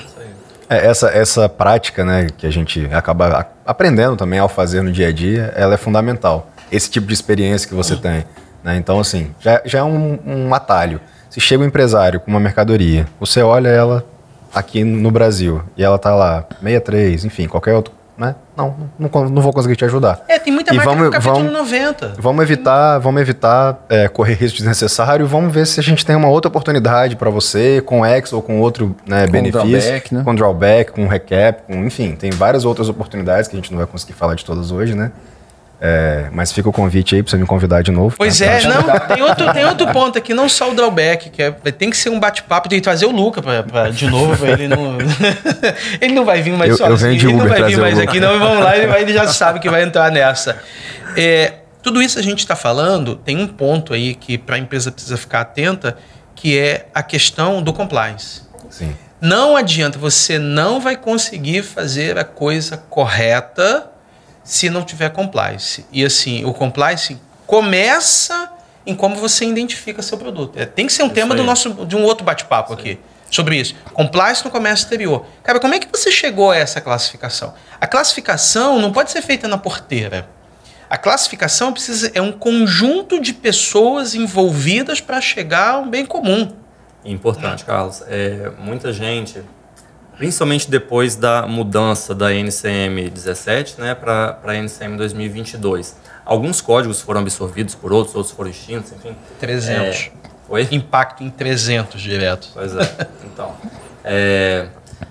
É. É, essa, essa prática, né, que a gente acaba aprendendo também ao fazer no dia a dia, ela é fundamental. Esse tipo de experiência que você tem. Né? Então, assim, já, já é um, um atalho. Se chega um empresário com uma mercadoria, você olha ela aqui no Brasil e ela tá lá, sessenta e três, enfim, qualquer outro, né? Não, não, não vou conseguir te ajudar. É, tem muita e máquina vamos, no capítulo vamos, noventa. Vamos evitar, vamos evitar é, correr risco desnecessário. Vamos ver se a gente tem uma outra oportunidade para você, com X ou com outro né, com benefício. Drawback, né? Com drawback, com recap, com, enfim, tem várias outras oportunidades que a gente não vai conseguir falar de todas hoje, né? É, mas fica o convite aí para você me convidar de novo. Pois tá? é, não, tem outro, tem outro ponto aqui, não só o drawback, que é, tem que ser um bate-papo, tem que trazer o Luca pra, pra, de novo, pra ele não... ele não vai vir mais eu, sozinho, eu venho de ele Uber não vai vir mais o aqui, não, vamos lá, ele, vai, ele já sabe que vai entrar nessa. É, tudo isso a gente está falando, tem um ponto aí que para a empresa precisa ficar atenta, que é a questão do compliance. Sim. Não adianta, você não vai conseguir fazer a coisa correta se não tiver compliance. E assim, o compliance começa em como você identifica seu produto. É, tem que ser um isso tema do nosso, de um outro bate-papo aqui sobre isso. Compliance no comércio exterior. Cara, como é que você chegou a essa classificação? A classificação não pode ser feita na porteira. A classificação precisa, é um conjunto de pessoas envolvidas para chegar a um bem comum. Importante, Carlos. É, muita gente... Principalmente depois da mudança da N C M dezessete, né, para a N C M dois mil e vinte e dois. Alguns códigos foram absorvidos por outros, outros foram extintos, enfim. trezentos. É... Oi? Impacto em trezentos direto. Pois é. Então, é...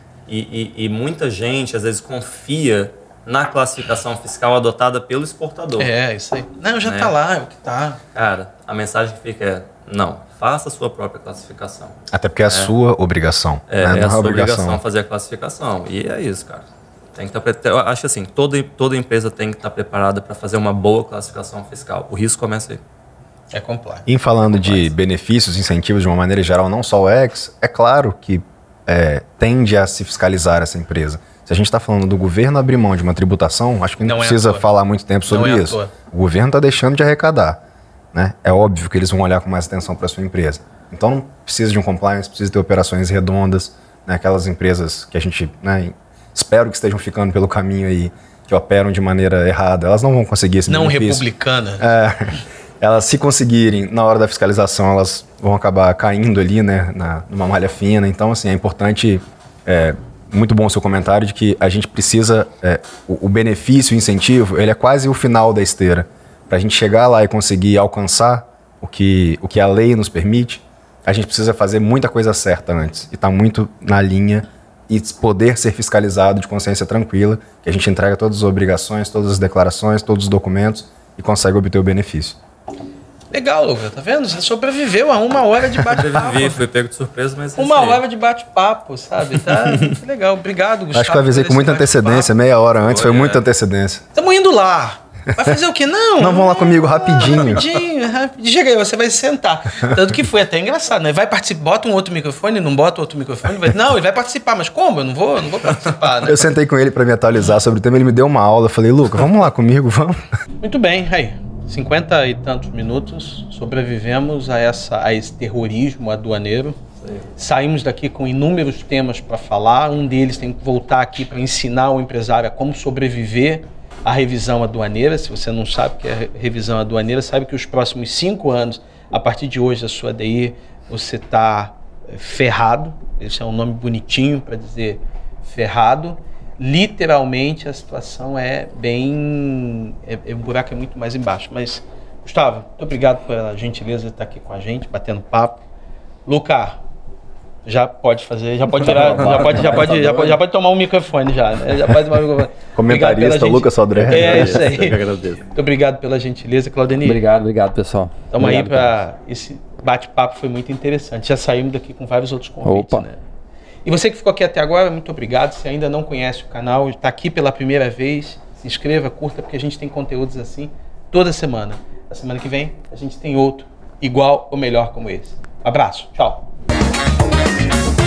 E, e, e muita gente, às vezes, confia na classificação fiscal adotada pelo exportador. É, isso aí. Não, já está né? lá, é o que está. Cara, a mensagem que fica é, não, faça a sua própria classificação. Até porque é a é. sua obrigação. É, né? é a sua obrigação. obrigação fazer a classificação. E é isso, cara. Tem que estar, eu acho assim, toda, toda empresa tem que estar preparada para fazer uma boa classificação fiscal. O risco começa aí. É complexo. Em falando Complexo. de benefícios, incentivos de uma maneira geral, não só o X, é claro que é, tende a se fiscalizar essa empresa. Se a gente está falando do governo abrir mão de uma tributação, acho que não, não precisa é falar muito tempo sobre não é isso. O governo está deixando de arrecadar. Né? É óbvio que eles vão olhar com mais atenção para a sua empresa. Então não precisa de um compliance, precisa ter operações redondas, né? Aquelas empresas que a gente né, espero que estejam ficando pelo caminho aí, que operam de maneira errada, elas não vão conseguir esse não benefício. Republicana. É, elas se conseguirem, na hora da fiscalização, elas vão acabar caindo ali, né, na, numa malha fina. Então, assim, é importante, é, muito bom o seu comentário de que a gente precisa, é, o, o benefício, o incentivo, ele é quase o final da esteira. Para a gente chegar lá e conseguir alcançar o que, o que a lei nos permite, a gente precisa fazer muita coisa certa antes. E está muito na linha e poder ser fiscalizado de consciência tranquila, que a gente entrega todas as obrigações, todas as declarações, todos os documentos e consegue obter o benefício. Legal, Lucas, tá vendo? Você sobreviveu a uma hora de bate-papo. Sobrevivi, fui pego de surpresa, mas... Uma hora de bate-papo, sabe? Tá muito legal. Obrigado, Gustavo. Acho que eu avisei com muita antecedência, meia hora antes, foi, foi muita antecedência. Estamos indo lá. Vai fazer o quê? Não. Não, vão lá comigo rapidinho. Rapidinho, rapidinho. Chega aí, você vai sentar. Tanto que foi até engraçado, né? Vai participar, bota um outro microfone, não bota outro microfone. Vai... Não, ele vai participar, mas como? Eu não vou, eu não vou participar, né? Eu sentei com ele para me atualizar sobre o tema, ele me deu uma aula. Eu falei, Luca, vamos lá comigo, vamos. Muito bem, aí. cinquenta e tantos minutos, sobrevivemos a, essa, a esse terrorismo aduaneiro. Sim. Saímos daqui com inúmeros temas para falar. Um deles tem que voltar aqui para ensinar o empresário a como sobreviver à revisão aduaneira. Se você não sabe o que é revisão aduaneira, sabe que os próximos cinco anos, a partir de hoje, a sua D I, você está ferrado. Esse é um nome bonitinho para dizer ferrado. Literalmente a situação é bem... É, é, o buraco é muito mais embaixo. Mas, Gustavo, muito obrigado pela gentileza de estar aqui com a gente, batendo papo. Luca, já pode fazer, já pode tirar, já pode, já pode, já pode, já pode tomar um microfone já, né? Já pode tomar um microfone. Comentarista Lucas Sodré. É isso aí. Muito obrigado pela gentileza, Claudenir. Obrigado, obrigado, pessoal. Estamos aí para esse bate-papo, foi muito interessante. Já saímos daqui com vários outros convites, Opa. né? E você que ficou aqui até agora, muito obrigado. Se ainda não conhece o canal, está aqui pela primeira vez, se inscreva, curta, porque a gente tem conteúdos assim toda semana. Na semana que vem, a gente tem outro igual ou melhor como esse. Um abraço, tchau.